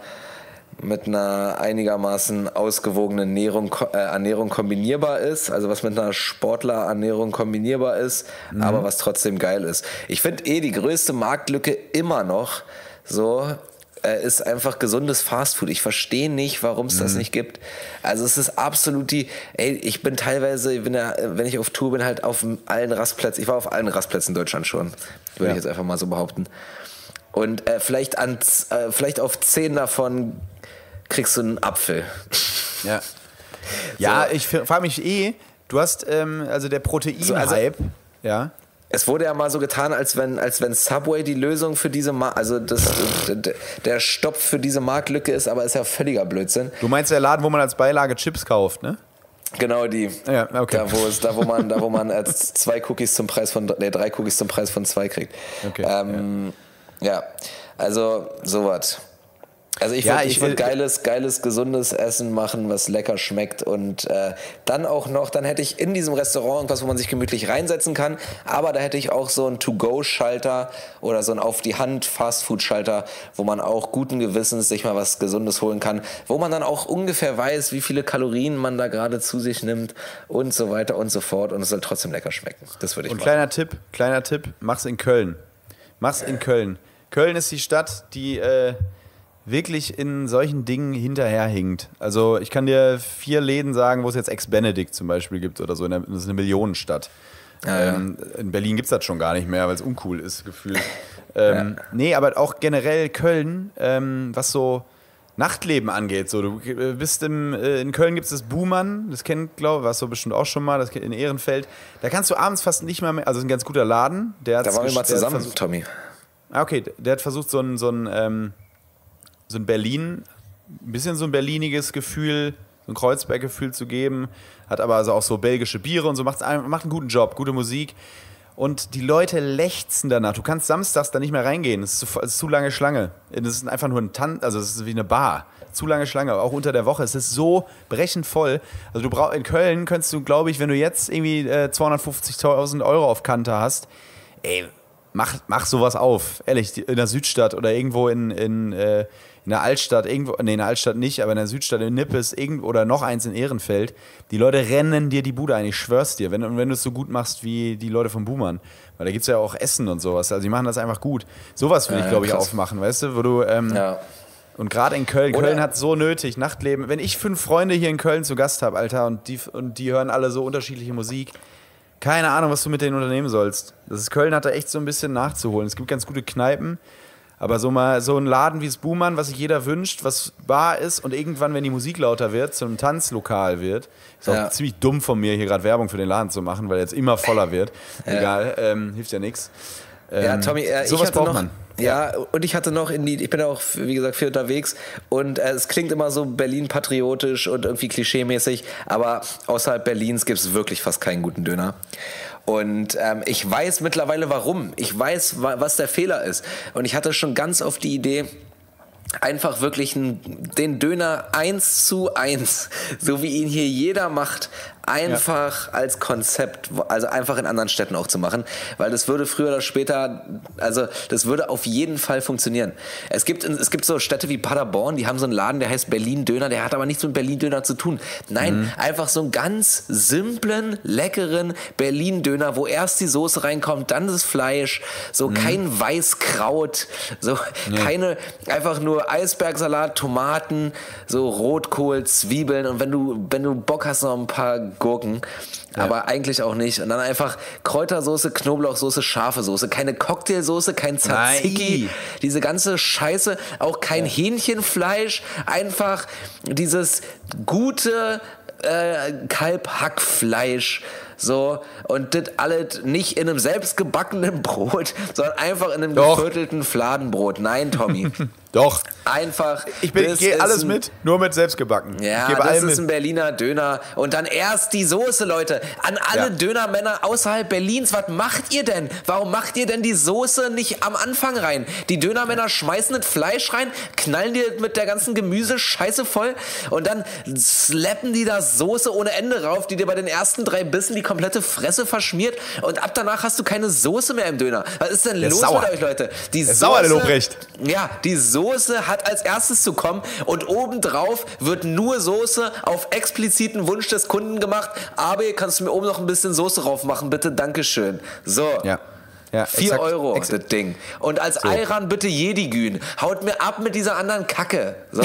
einigermaßen ausgewogenen Ernährung kombinierbar ist, also was mit einer Sportlerernährung kombinierbar ist, aber was trotzdem geil ist. Ich finde die größte Marktlücke immer noch so ist einfach gesundes Fastfood. Ich verstehe nicht, warum es das nicht gibt. Also es ist absolut ich bin teilweise, wenn ich auf Tour bin, halt auf allen Rastplätzen. Ich war auf allen Rastplätzen in Deutschland schon, würde ich jetzt einfach mal so behaupten. Und vielleicht auf 10 davon kriegst du einen Apfel. Ja. Ja, so. Ich frage mich du hast, also der Protein-Hype, ja. Es wurde ja mal so getan, als wenn Subway die Lösung für diese der Stopp für diese Marktlücke ist, aber ist ja völliger Blödsinn. Du meinst der Laden, wo man als Beilage Chips kauft, ne? Genau, die. Ja, okay. Da wo man 3 Cookies zum Preis von 2 kriegt. Okay. Ja, also sowas. Also ich würde geiles, gesundes Essen machen, was lecker schmeckt und dann hätte ich in diesem Restaurant irgendwas, wo man sich gemütlich reinsetzen kann, aber da hätte ich auch so einen To-Go-Schalter oder so einen Auf-die-Hand-Fast-Food-Schalter, wo man auch guten Gewissens sich mal was Gesundes holen kann, wo man dann auch ungefähr weiß, wie viele Kalorien man da gerade zu sich nimmt und so weiter und so fort und es soll trotzdem lecker schmecken. Das würde ich machen. Kleiner Tipp, mach's in Köln. Köln ist die Stadt, die wirklich in solchen Dingen hinterherhinkt. Also ich kann dir 4 Läden sagen, wo es jetzt Ex-Benedict zum Beispiel gibt oder so. Das ist eine Millionenstadt. In Berlin gibt es das schon gar nicht mehr, weil es uncool ist, gefühlt. Nee, aber auch generell Köln, was so Nachtleben angeht. So, du bist in Köln gibt es das Buhmann, das warst du bestimmt auch schon mal, das in Ehrenfeld. Da kannst du abends fast nicht mehr, also ein ganz guter Laden. Da waren wir mal zusammen, Tommy. Okay, der hat versucht, so ein Berlin, ein bisschen so ein berliniges Gefühl, so ein Kreuzberg-Gefühl zu geben, hat aber also auch so belgische Biere und so, macht einen guten Job, gute Musik und die Leute lechzen danach. Du kannst samstags da nicht mehr reingehen, es ist zu lange Schlange. Das ist einfach nur es ist wie eine Bar, zu lange Schlange, auch unter der Woche. Es ist so brechend voll. Also in Köln könntest du, glaube ich, wenn du jetzt irgendwie 250.000 Euro auf Kante hast, mach sowas auf, ehrlich, in der Südstadt oder irgendwo in der Altstadt, in der Altstadt nicht, aber in der Südstadt in Nippes oder noch eins in Ehrenfeld. Die Leute rennen dir die Bude ein, ich schwör's dir, wenn du es so gut machst wie die Leute vom Buhmann. Weil da gibt's ja auch Essen und sowas, also die machen das einfach gut. Sowas will ich, glaube ich, aufmachen, weißt du, wo du... Und gerade in Köln hat so nötig, Nachtleben. Wenn ich 5 Freunde hier in Köln zu Gast habe, Alter, und die hören alle so unterschiedliche Musik, keine Ahnung, was du mit denen unternehmen sollst. Köln hat da echt so ein bisschen nachzuholen. Es gibt ganz gute Kneipen, aber so ein Laden wie das Buhmann, was sich jeder wünscht, was Bar ist und irgendwann, wenn die Musik lauter wird, zu einem Tanzlokal wird. Ist auch ziemlich dumm von mir, hier gerade Werbung für den Laden zu machen, weil er jetzt immer voller wird. Egal, hilft ja nichts. Tommy, sowas braucht man. Ja, und ich hatte noch ich bin auch, wie gesagt, viel unterwegs und es klingt immer so Berlin-patriotisch und irgendwie klischeemäßig, aber außerhalb Berlins gibt es wirklich fast keinen guten Döner. Und ich weiß mittlerweile warum. Ich weiß, was der Fehler ist. Und ich hatte schon ganz oft die Idee, einfach wirklich den Döner 1:1, so wie ihn hier jeder macht, einfach als Konzept, also einfach in anderen Städten auch zu machen, weil das würde früher oder später, also das würde auf jeden Fall funktionieren. Es gibt so Städte wie Paderborn, die haben so einen Laden, der heißt Berlin-Döner, der hat aber nichts mit Berlin-Döner zu tun. Nein, einfach so einen ganz simplen, leckeren Berlin-Döner, wo erst die Soße reinkommt, dann das Fleisch, so kein Weißkraut, so keine, einfach nur Eisbergsalat, Tomaten, so Rotkohl, Zwiebeln und wenn du Bock hast, noch ein paar Gurken. Aber eigentlich auch nicht. Und dann einfach Kräutersoße, Knoblauchsoße, scharfe Soße. Keine Cocktailsoße, kein Tzatziki. Diese ganze Scheiße. Auch kein Hähnchenfleisch. Einfach dieses gute Kalbhackfleisch. So, und das alles nicht in einem selbstgebackenen Brot, sondern einfach in einem geviertelten Fladenbrot. Nein, Tommy. Doch. Einfach. Ich gehe alles mit, nur mit selbstgebacken. Ja, das ist ein Berliner Döner. Und dann erst die Soße, Leute. An alle Dönermänner außerhalb Berlins, was macht ihr denn? Warum macht ihr denn die Soße nicht am Anfang rein? Die Dönermänner schmeißen das Fleisch rein, knallen dir mit der ganzen Gemüsescheiße voll und dann slappen die da Soße ohne Ende rauf, die dir bei den ersten 3 Bissen die komplette Fresse verschmiert und ab danach hast du keine Soße mehr im Döner. Was ist denn los mit euch, Leute? Die Soße, sauer, der Lobrecht. Ja, die Soße hat als erstes zu kommen und obendrauf wird nur Soße auf expliziten Wunsch des Kunden gemacht. Aber kannst du mir oben noch ein bisschen Soße drauf machen, bitte? Dankeschön. So. Ja, 4 Euro, das Ding. Und als Ayran bitte Jedigün. Haut mir ab mit dieser anderen Kacke. So.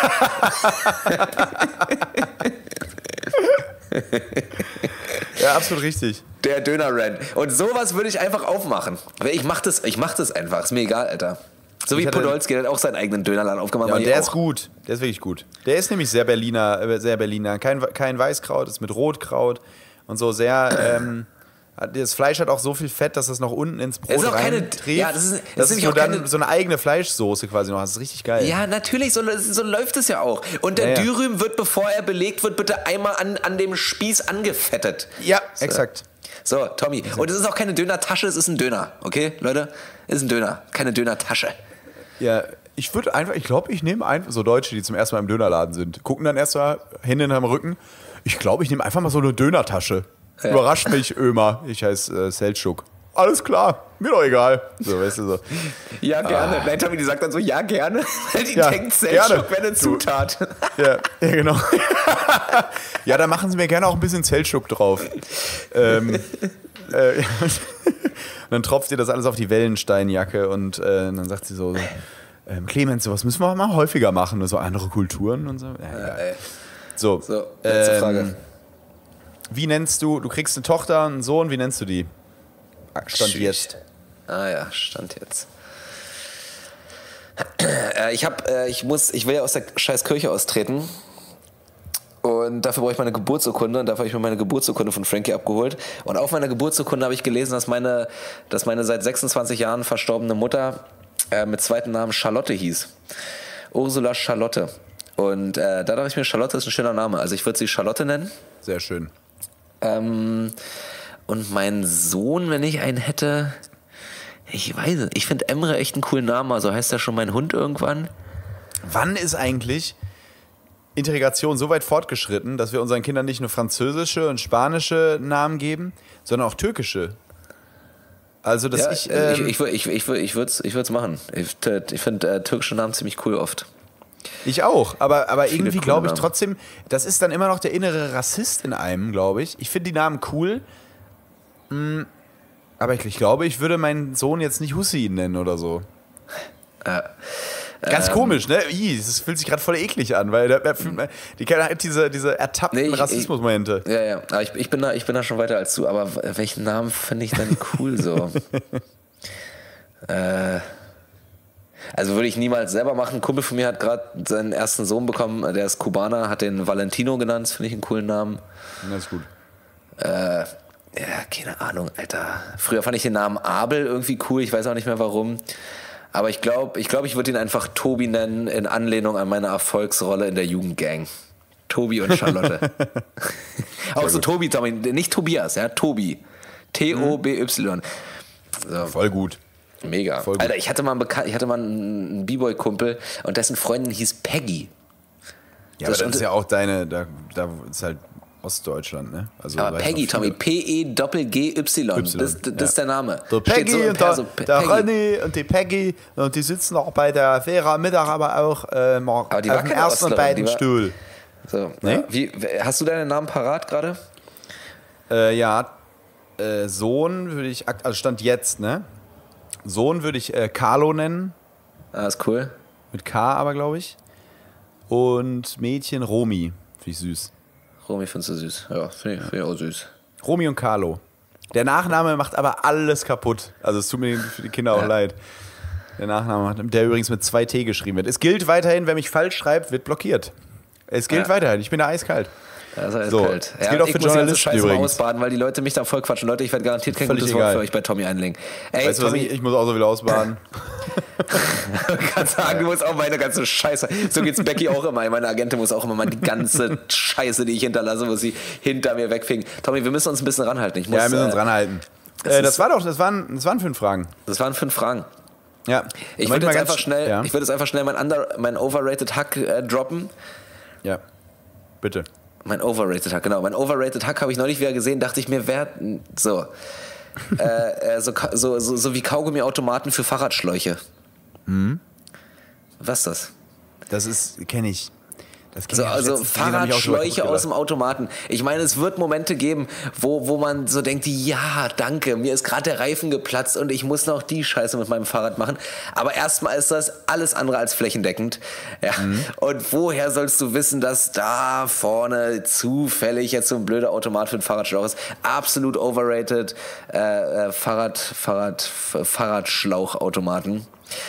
Ja, absolut richtig. Der Döner-Rant. Und sowas würde ich einfach aufmachen. Ich mach das einfach. Ist mir egal, Alter. So wie Podolski, der hat auch seinen eigenen Dönerladen aufgemacht. Ja, und der ist gut. Der ist wirklich gut. Der ist nämlich sehr Berliner. Kein Weißkraut, ist mit Rotkraut und so sehr. Das Fleisch hat auch so viel Fett, dass es noch unten ins Brot reinträgt. Ja, das ist so dann so eine eigene Fleischsoße quasi noch. Das ist richtig geil. Ja, natürlich, so läuft es ja auch. Und der Dürüm wird, bevor er belegt wird, bitte einmal an dem Spieß angefettet. Ja, exakt. So, Tommy. Und es ist auch keine Dönertasche, es ist ein Döner. Okay, Leute? Es ist ein Döner, keine Dönertasche. Ja, ich glaube, ich nehme einfach so Deutsche, die zum ersten Mal im Dönerladen sind, gucken dann erst mal Hände hinterm Rücken. Ich glaube, ich nehme einfach mal so eine Dönertasche. Ja. Überrascht mich, Ömer. Ich heiße Seltschuk. Alles klar, mir doch egal. So, weißt du so. Ja, gerne. Nein, Tommy, die sagt dann so, ja, gerne. Die denkt, Seltschuk wäre eine Zutat. Ja, genau. Ja, da machen sie mir gerne auch ein bisschen Seltschuk drauf. Dann tropft ihr das alles auf die Wellensteinjacke und dann sagt sie so, Clemens, sowas müssen wir mal häufiger machen, so andere Kulturen und so. Ja. So, letzte Frage. Wie nennst du kriegst eine Tochter, einen Sohn, wie nennst du die? Stand jetzt. Ah ja, Stand jetzt. Ich will ja aus der scheiß Kirche austreten. Und dafür brauche ich meine Geburtsurkunde und dafür habe ich mir meine Geburtsurkunde von Frankie abgeholt. Und auf meiner Geburtsurkunde habe ich gelesen, dass meine seit 26 Jahren verstorbene Mutter mit zweiten Namen Charlotte hieß. Ursula Charlotte. Und da dachte ich mir, Charlotte ist ein schöner Name. Also ich würde sie Charlotte nennen. Sehr schön. Und mein Sohn, wenn ich einen hätte, ich weiß nicht, ich finde Emre echt einen coolen Namen. Also heißt ja schon mein Hund irgendwann. Wann ist eigentlich Integration so weit fortgeschritten, dass wir unseren Kindern nicht nur französische und spanische Namen geben, sondern auch türkische? Also, dass ich würde es machen. Ich finde türkische Namen ziemlich cool oft. Ich auch, aber irgendwie glaube ich trotzdem, das ist dann immer noch der innere Rassist in einem, glaube ich. Ich finde die Namen cool, aber ich glaube, ich würde meinen Sohn jetzt nicht Hussein nennen oder so. Ganz komisch, ne? Das fühlt sich gerade voll eklig an, weil die hat diese ertappten Rassismusmomente. Ja, aber ich bin da schon weiter als du, aber welchen Namen finde ich dann cool so? Also würde ich niemals selber machen. Ein Kumpel von mir hat gerade seinen ersten Sohn bekommen, der ist Kubaner, hat den Valentino genannt, finde ich einen coolen Namen. Das ist gut. Ja, keine Ahnung, Alter. Früher fand ich den Namen Abel irgendwie cool, ich weiß auch nicht mehr warum. Aber ich glaube, ich würde ihn einfach Tobi nennen, in Anlehnung an meine Erfolgsrolle in der Jugendgang. Tobi und Charlotte. Auch so Tobi, nicht Tobias, ja, Tobi. T-O-B-Y. So. Voll gut. Mega. Voll gut. Alter, ich hatte mal einen B-Boy-Kumpel und dessen Freundin hieß Peggy. Ja, das ist ja auch deine, da ist halt Ostdeutschland, ne? Also, aber Peggy, Tommy, P-E-G-G-Y, das ist der Name. Der Peggy so und der René und die Peggy, und die sitzen auch bei der Vera Mittag, aber auch auf dem ersten und beiden Stuhl. So, nee? Hast du deinen Namen parat gerade? Sohn würde ich, also Stand jetzt, ne? Sohn würde ich Carlo nennen. Ah, ist cool. Mit K aber, glaube ich. Und Mädchen Romy, finde ich süß. Romy findest du süß. Ja, finde ich auch süß. Romy und Carlo. Der Nachname macht aber alles kaputt. Also es tut mir für die Kinder auch leid. Der Nachname, der übrigens mit 2T geschrieben wird. Es gilt weiterhin, wer mich falsch schreibt, wird blockiert. Es gilt weiterhin. Ich bin da eiskalt. Ja, das ist eiskalt. Das gilt auch für Journalisten Scheiße mal ausbaden, weil die Leute mich da voll quatschen. Leute, ich werde garantiert kein gutes Wort für euch bei Tommy einlegen. Ey, weißt du, Tommy, ich muss auch so viel ausbaden. Du kannst sagen, du musst auch meine ganze Scheiße. So geht's Becky auch immer. Meine Agentin muss auch immer mal die ganze Scheiße, die ich hinterlasse, muss sie hinter mir wegfingen. Tommy, wir müssen uns ein bisschen ranhalten. Wir müssen uns ranhalten. Das waren 5 Fragen. Das waren 5 Fragen. Ja. Ich würde jetzt einfach schnell mein Overrated Hack droppen. Ja. Bitte. Mein Overrated Hack, genau. Mein Overrated Hack habe ich neulich wieder gesehen, dachte ich mir, so wie Kaugummiautomaten für Fahrradschläuche. Was ist das? Kenne ich. Also Fahrradschläuche aus dem Automaten. Ich meine, es wird Momente geben, wo man so denkt, ja, danke, mir ist gerade der Reifen geplatzt und ich muss noch die Scheiße mit meinem Fahrrad machen. Aber erstmal ist das alles andere als flächendeckend. Ja. Und woher sollst du wissen, dass da vorne zufällig jetzt so ein blöder Automat für einen Fahrradschlauch ist? Absolut overrated Fahrradschlauchautomaten.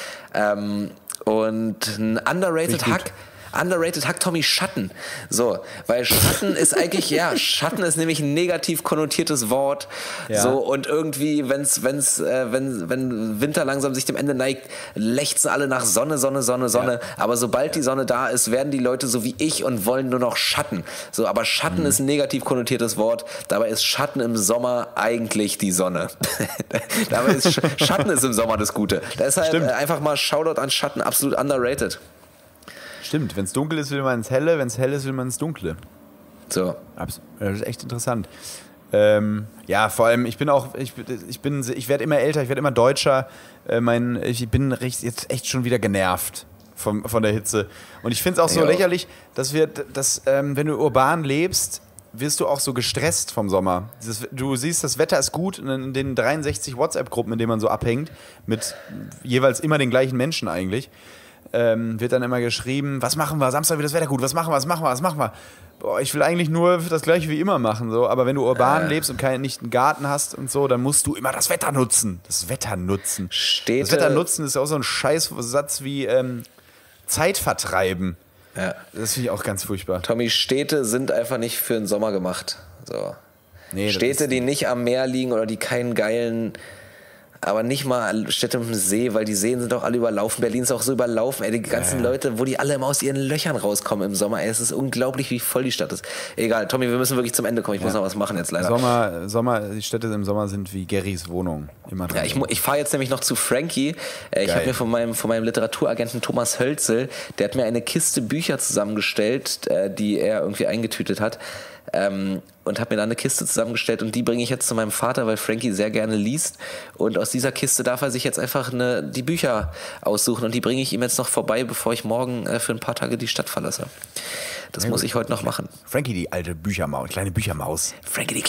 Und ein underrated Hack, Tommy, Schatten. So, weil Schatten ist eigentlich, Schatten ist nämlich ein negativ konnotiertes Wort. Ja. So, und irgendwie, wenn Winter langsam sich dem Ende neigt, lechzen alle nach Sonne. Ja. Aber sobald die Sonne da ist, werden die Leute so wie ich und wollen nur noch Schatten. So, aber Schatten ist ein negativ konnotiertes Wort. Dabei ist Schatten im Sommer eigentlich die Sonne. Dabei ist Schatten ist im Sommer das Gute. Deshalb einfach mal Shoutout an Schatten, absolut underrated. Stimmt, wenn es dunkel ist, will man ins Helle, wenn es hell ist, will man ins Dunkle. So. Das ist echt interessant. Vor allem, ich werde immer älter, ich werde immer deutscher. Ich bin jetzt echt schon wieder genervt von der Hitze. Und ich finde es auch so lächerlich, dass wenn du urban lebst, wirst du auch so gestresst vom Sommer. Du siehst, das Wetter ist gut in den 63 WhatsApp-Gruppen, in denen man so abhängt, mit jeweils immer den gleichen Menschen eigentlich. Wird dann immer geschrieben, was machen wir, Samstag wird das Wetter gut, was machen wir? Boah, ich will eigentlich nur das Gleiche wie immer machen, so. Aber wenn du urban lebst und nicht einen Garten hast und so, dann musst du immer das Wetter nutzen. Das Wetter nutzen ist auch so ein Scheißsatz wie Zeit vertreiben. Ja. Das finde ich auch ganz furchtbar. Tommy, Städte sind einfach nicht für den Sommer gemacht. So. Nee, Städte, die nicht am Meer liegen oder die keinen geilen... Aber nicht mal Städte mit dem See, weil die Seen sind doch alle überlaufen. Berlin ist auch so überlaufen. Ey, die ganzen Leute, wo die alle immer aus ihren Löchern rauskommen im Sommer. Ey, es ist unglaublich, wie voll die Stadt ist. Egal, Tommy, wir müssen wirklich zum Ende kommen. Ich muss noch was machen jetzt leider. Die Städte im Sommer sind wie Gerrys Wohnung. Immer dran. Ja, ich fahre jetzt nämlich noch zu Frankie. Ich habe mir von meinem Literaturagenten Thomas Hölzel, der hat mir eine Kiste Bücher zusammengestellt, die er irgendwie eingetütet hat. Und habe mir da eine Kiste zusammengestellt und die bringe ich jetzt zu meinem Vater, weil Frankie sehr gerne liest und aus dieser Kiste darf er sich jetzt einfach die Bücher aussuchen und die bringe ich ihm jetzt noch vorbei, bevor ich morgen für ein paar Tage die Stadt verlasse. Das muss ich heute noch machen. Frankie, die alte Büchermaus, kleine Büchermaus. Frankie, die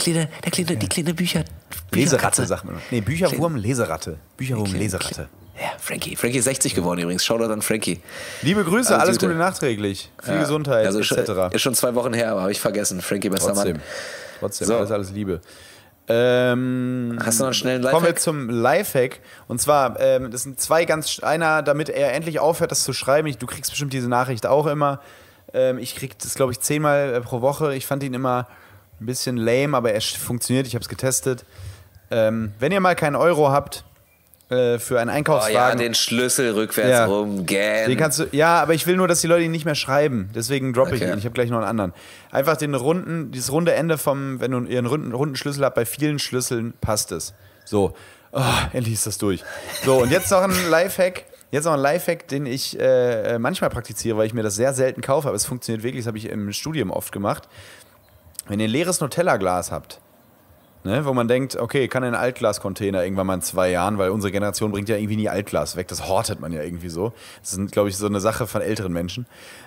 kleine Bücherratte. Leseratte, sagt man. Nee, Bücherwurm, Leseratte. Bücherwurm, Leseratte. Ja, Frankie ist 60 geworden übrigens. Shoutout an Frankie. Liebe Grüße, alles Gute nachträglich. Viel Gesundheit, etc. Ist schon 2 Wochen her, aber habe ich vergessen. Frankie, bester Mann. Trotzdem, alles Liebe. Hast du noch einen schnellen Lifehack? Kommen wir zum Lifehack. Und zwar, das sind 2 einer, damit er endlich aufhört, das zu schreiben. Du kriegst bestimmt diese Nachricht auch immer. Ich krieg das, glaube ich, 10-mal pro Woche. Ich fand ihn immer ein bisschen lame, aber er funktioniert. Ich habe es getestet. Wenn ihr mal keinen Euro habt, für einen Einkaufswagen. Den Schlüssel rückwärts rumgähnen. Den kannst du, aber ich will nur, dass die Leute ihn nicht mehr schreiben. Deswegen droppe ich ihn. Ich habe gleich noch einen anderen. Einfach dieses runde Ende wenn du ihren runden Schlüssel habt, bei vielen Schlüsseln passt es. So, endlich ist das durch. So, und jetzt noch ein Lifehack. Den ich manchmal praktiziere, weil ich mir das sehr selten kaufe, aber es funktioniert wirklich, das habe ich im Studium oft gemacht. Wenn ihr ein leeres Nutella-Glas habt, ne, wo man denkt, okay, kann in einen Altglas-Container irgendwann mal in 2 Jahren, weil unsere Generation bringt ja irgendwie nie Altglas weg, das hortet man ja irgendwie so. Das ist, glaube ich, so eine Sache von älteren Menschen.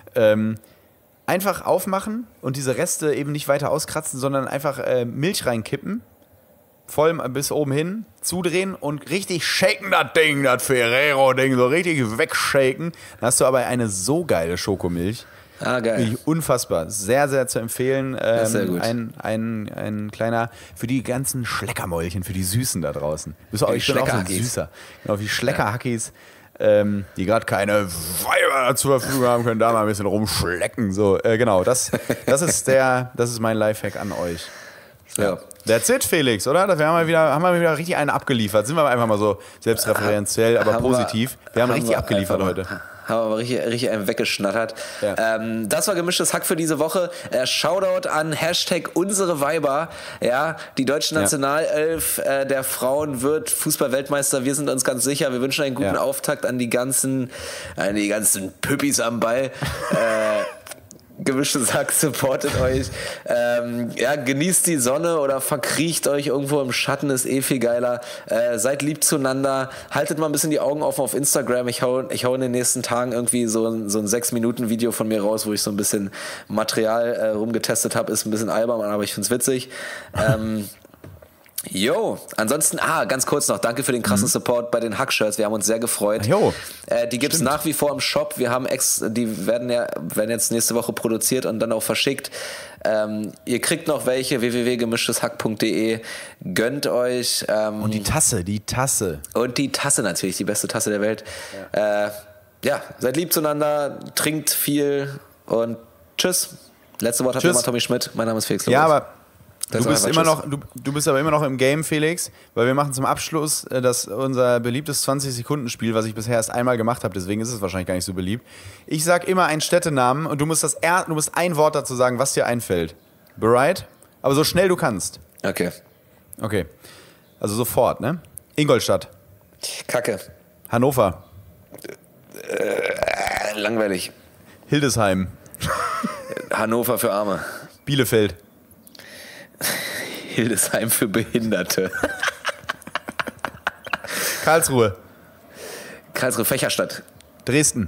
Einfach aufmachen und diese Reste eben nicht weiter auskratzen, sondern einfach Milch reinkippen, voll bis oben hin, zudrehen und richtig shaken das Ding, das Ferrero-Ding, so richtig wegshaken. Dann hast du aber eine so geile Schokomilch. Ah, geil. Wirklich unfassbar. Sehr, sehr zu empfehlen. Sehr gut. Ein kleiner, für die ganzen Schleckermäulchen, für die Süßen da draußen. Ich bin auch so ein Süßer. Genau, wie Schleckerhackis, die gerade keine Weiber zur Verfügung haben, können da mal ein bisschen rumschlecken. So, genau, das ist mein Lifehack an euch. Ja. That's it, Felix, oder? Wir haben wir wieder richtig einen abgeliefert. Sind wir einfach mal so selbstreferenziell, aber positiv. Wir haben richtig abgeliefert heute. Haben wir aber richtig einen weggeschnattert. Ja. Das war Gemischtes Hack für diese Woche. Shoutout an #unsere Weiber. Ja, die deutsche Nationalelf der Frauen wird Fußball-Weltmeister. Wir sind uns ganz sicher. Wir wünschen einen guten Auftakt an die ganzen Püppis am Ball. Gemischtes Hack supportet euch. Genießt die Sonne oder verkriecht euch irgendwo im Schatten, ist viel geiler. Seid lieb zueinander. Haltet mal ein bisschen die Augen offen auf Instagram. Ich hau in den nächsten Tagen irgendwie so ein 6-Minuten-Video von mir raus, wo ich so ein bisschen Material rumgetestet habe. Ist ein bisschen albern, aber ich find's witzig. Ansonsten, ganz kurz noch, danke für den krassen Support bei den Hack-Shirts, wir haben uns sehr gefreut. Die gibt's nach wie vor im Shop, wir haben die werden jetzt nächste Woche produziert und dann auch verschickt. Ihr kriegt noch welche, www.gemischtes-hack.de, gönnt euch. Und die Tasse. Und die Tasse natürlich, die beste Tasse der Welt. Seid lieb zueinander, trinkt viel und tschüss. Letzte Wort hat immer Tommy Schmidt, mein Name ist Felix Lobrecht. Ja, aber du bist aber immer noch im Game, Felix, weil wir machen zum Abschluss unser beliebtes 20-Sekunden-Spiel, was ich bisher erst einmal gemacht habe, deswegen ist es wahrscheinlich gar nicht so beliebt. Ich sag immer einen Städtenamen und du musst ein Wort dazu sagen, was dir einfällt. Bereit? Aber so schnell du kannst. Okay. Also sofort, ne? Ingolstadt. Kacke. Hannover. Langweilig. Hildesheim. Hannover für Arme. Bielefeld. Hildesheim für Behinderte. Karlsruhe. Fächerstadt. Dresden.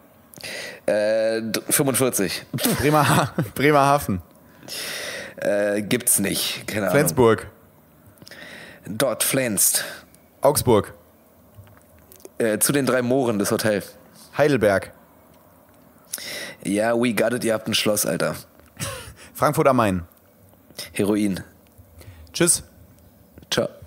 45. Bremerhaven. Gibt's nicht. Keine Ahnung. Flensburg. Dort Flensst. Augsburg. Zu den 3 Mooren des Hotels. Heidelberg. Ja, we got it, ihr habt ein Schloss, Alter. Frankfurt am Main. Heroin. Tschüss. Ciao.